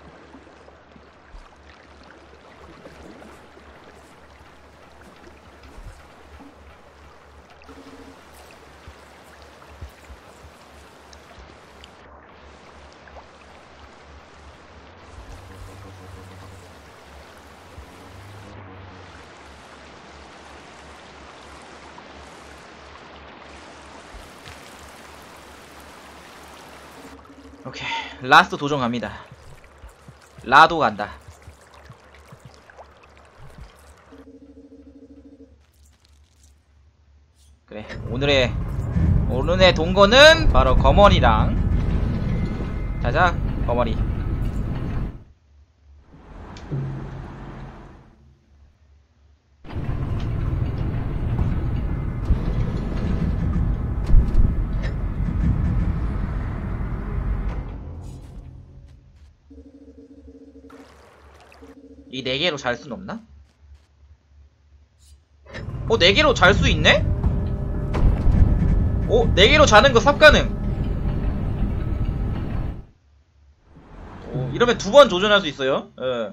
오케이, 라스트 도전 갑니다. 라도 간다. 그래, 오늘의 동거는 바로 거머리랑. 자자, 거머리. 이 4개로 잘 순 없나? 4개로 잘 수 있네? 4개로 자는 거 삽가능. 이러면 2번 도전할 수 있어요. 예.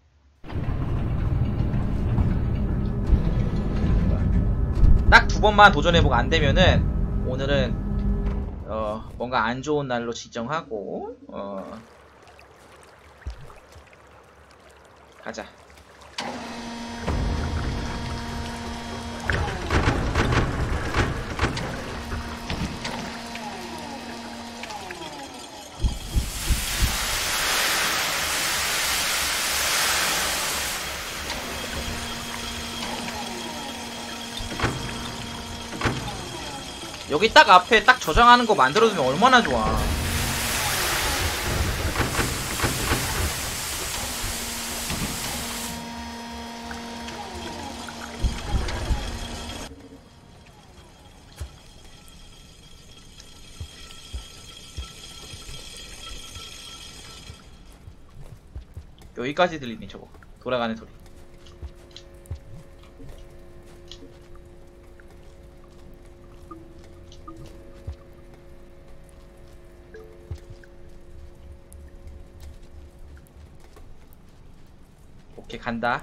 딱 2번만 도전해보고 안되면은 오늘은 뭔가 안 좋은 날로 지정하고 가자. 여기 딱 앞에 딱 저장하는 거 만들어두면 얼마나 좋아. 여기까지 들리네. 저거 돌아가는 소리. 오케이, 간다.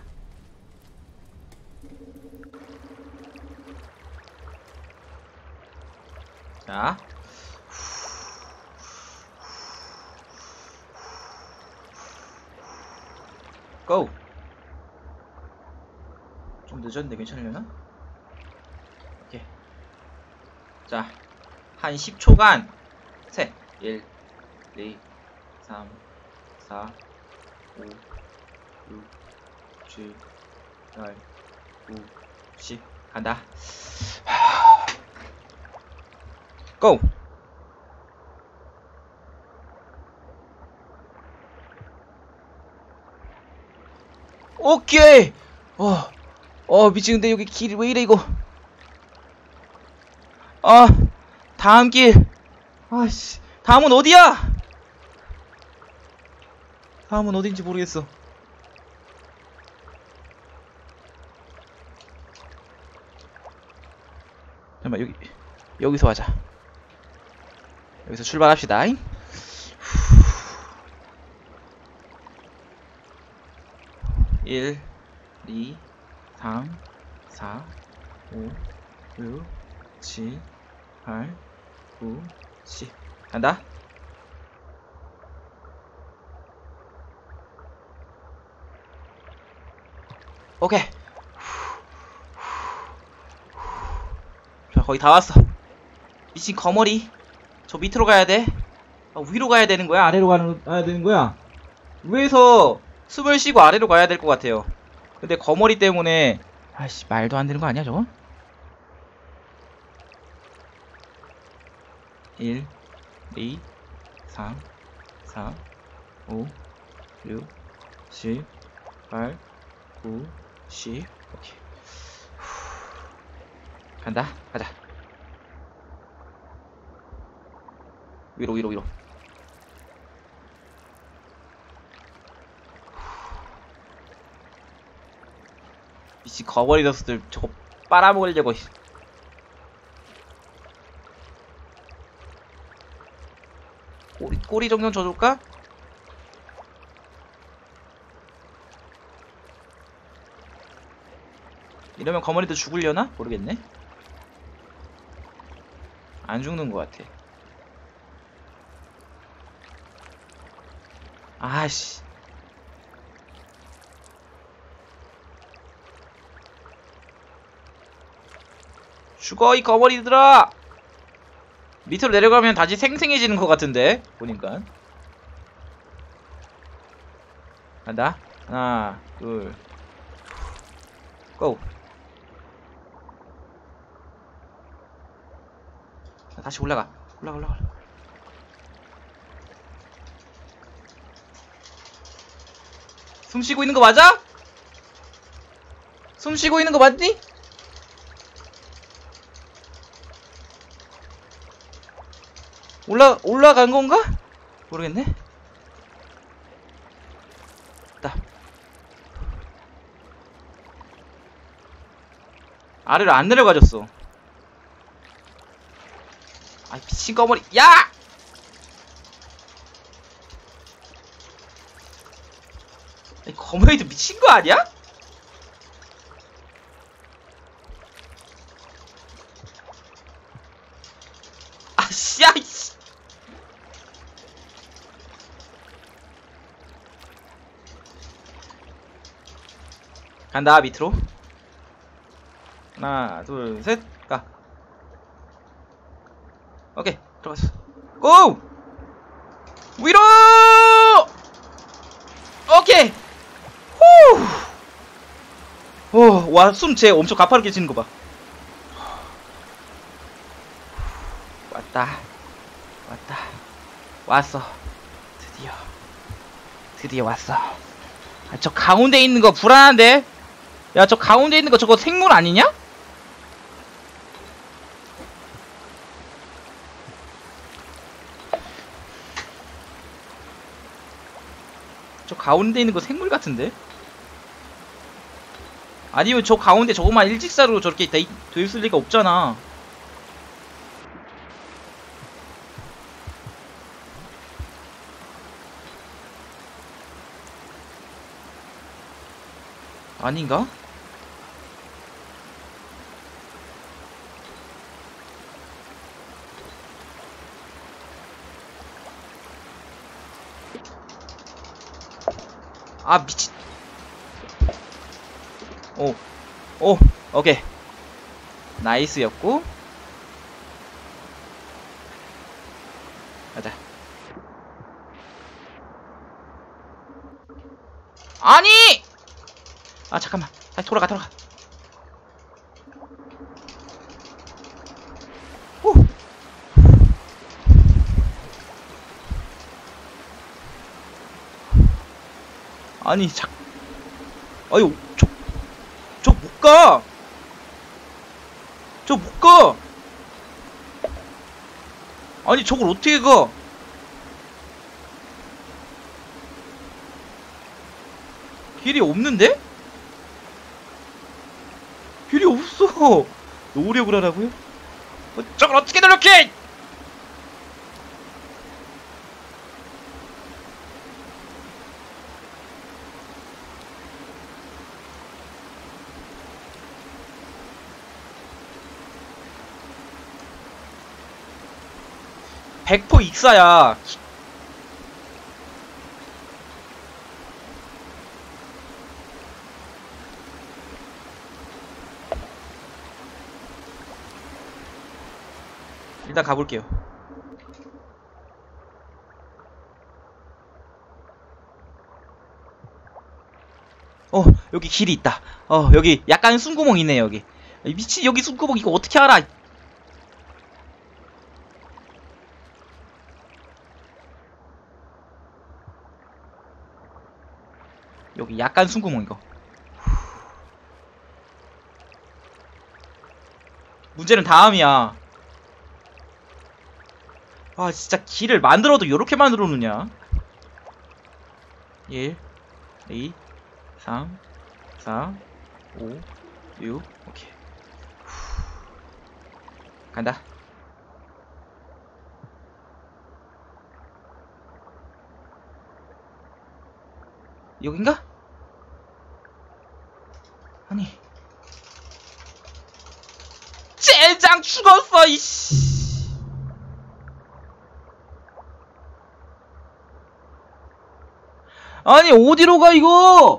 자, 고! 좀 늦었는데 괜찮으려나? 오케이. 자, 한 10초간 셋, 1, 2, 3, 4, 5, 6, 7, 8, 9, 10 간다. 고! 오케이! 미치는데 여기 길이 왜 이래 이거. 다음 길. 아씨, 다음은 어디야? 다음은 어딘지 모르겠어. 잠깐만, 여기서 하자. 여기서 출발합시다. 1, 2, 3, 4, 5, 6, 7, 8, 9, 10 간다. 오케이. 자, 거의 다 왔어. 미친 거머리. 저 밑으로 가야 돼. 위로 가야 되는 거야? 아래로 가야 되는 거야? 위에서 숨을 쉬고 아래로 가야 될 것 같아요. 근데 거머리 때문에 아이씨, 말도 안 되는 거 아니야 저거? 1, 2, 3, 4, 5, 6, 7, 8, 9, 10 오케이. 간다. 가자. 위로. 미치 거버리 더스들 저거 빨아먹으려고. 꼬리 정도 줘줄까? 이러면 거머리도 죽으려나? 모르겠네. 안 죽는 것 같아. 아씨. 죽어 이 거머리들아. 밑으로 내려가면 다시 생생해지는 것 같은데 보니까. 간다. 하나 둘 고. 다시 올라가. 올라가. 숨 쉬고 있는 거 맞아? 숨 쉬고 있는 거 맞니? 올라간 건가? 모르겠네. 됐다. 아래로 안 내려가졌어. 아이 미친 거머리. 야! 이 거머리도 미친 거 아니야? 아씨, 야, 이씨. 간다 밑으로. 하나 둘 셋 가. 오케이 들어갔어. 고! 위로! 오케이. 후. 오, 와, 숨 쟤 엄청 가파르게 지는 거 봐. 왔어. 드디어 왔어. 아, 저 가운데 있는 거 불안한데? 야, 저 가운데 있는 거 저거 생물 아니냐? 저 가운데 있는 거 생물 같은데? 아니면 저 가운데 저거만 일직사로 저렇게 돼 있을 리가 없잖아. 아닌가? 아 미친. 오 오케이 나이스였고. 가자. 아니! 아 잠깐만 다시 돌아가. 후. 아니 아유 저 못가. 저 못가. 아니 저걸 어떻게 가. 길이 없는데? 길이 없어. 노력을 하라고요? 저걸 어떻게 노력해! 백포 익사야. 일단 가볼게요. 여기 길이 있다. 여기 약간 숨구멍 있네 여기. 미친, 여기 숨구멍 이거 어떻게 알아? 여기 약간 숨구멍 이거. 문제는 다음이야. 아 진짜 길을 만들어도 요렇게 만들어 놓냐. 1 2 3 4 5 6 오케이. 간다. 여긴가? 아니 젠장 죽었어 이씨. 아니 어디로 가 이거?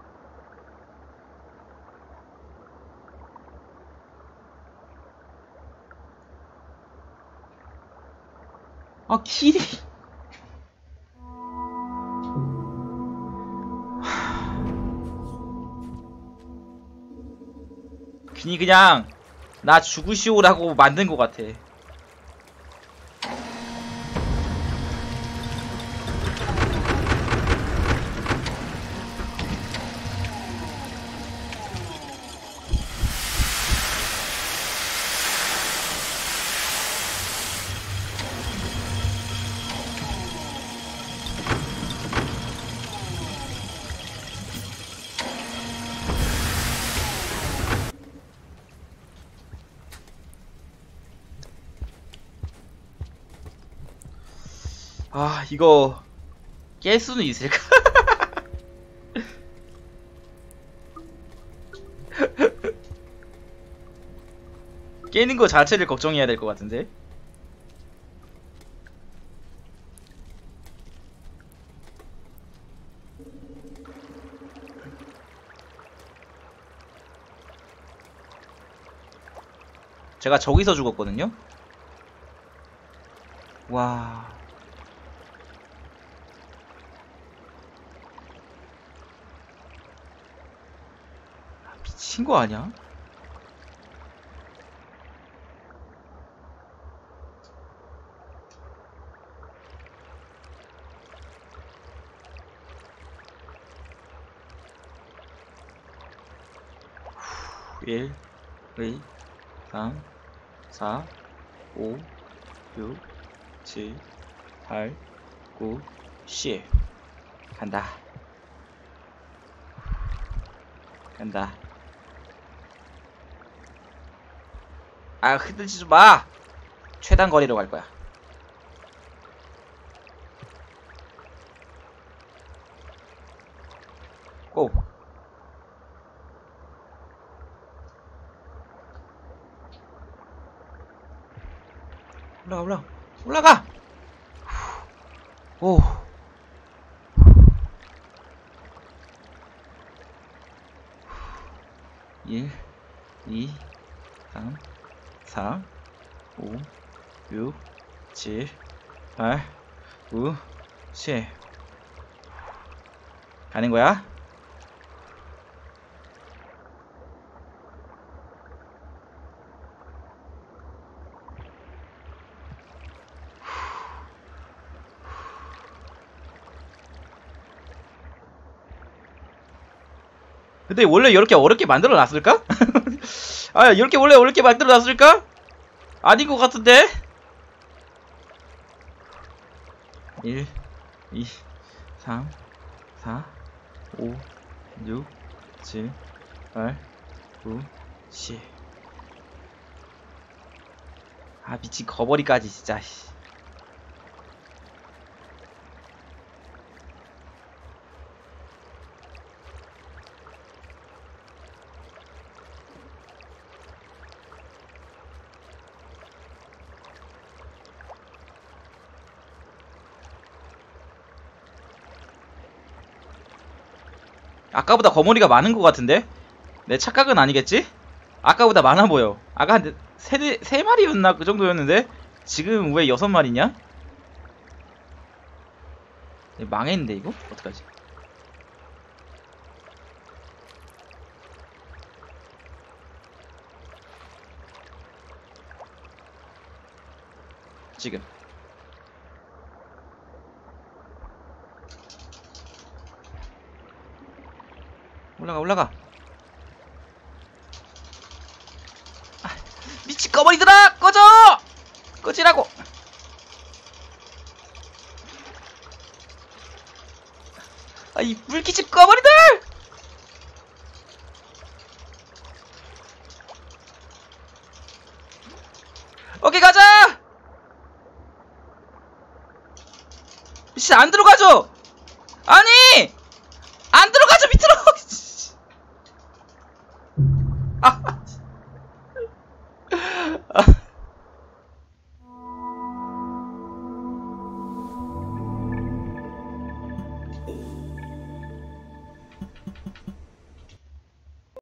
아 길이 괜히 그냥 나 죽으시오라고 만든 것 같아. 아 이거 깰 수는 있을까? 깨는 거 자체를 걱정해야 될 것 같은데. 제가 저기서 죽었거든요. 와. 미친 거 아니야? 후, 1, 2, 3, 4, 5, 6, 7, 8, 9, 10. 간다. 간다. 아 흔들지 좀 마. 최단 거리로 갈 거야. 고. 올라가 올라가. 오. 1, 2, 3, 4, 5, 6, 7, 8, 9, 10. 가는 거야? 근데 원래 이렇게 어렵게 만들어 놨을까? 아 이렇게 원래 어렵게 만들어 놨을까? 아닌 것 같은데? 1, 2, 3, 4, 5, 6, 7, 8, 9, 10. 아 미친 거버리까지 진짜. 아까보다 거머리가 많은 것 같은데? 내 착각은 아니겠지? 아까보다 많아 보여. 아까 한 세 마리였나? 그 정도였는데? 지금 왜 6마리냐? 망했는데 이거? 어떡하지? 지금 올라가. 아, 미친 꺼버리더라! 꺼져! 꺼지라고! 아, 이 물기침 꺼버리들! 진짜 안 들어가죠? 아니! 안 들어가죠, 밑으로! 아.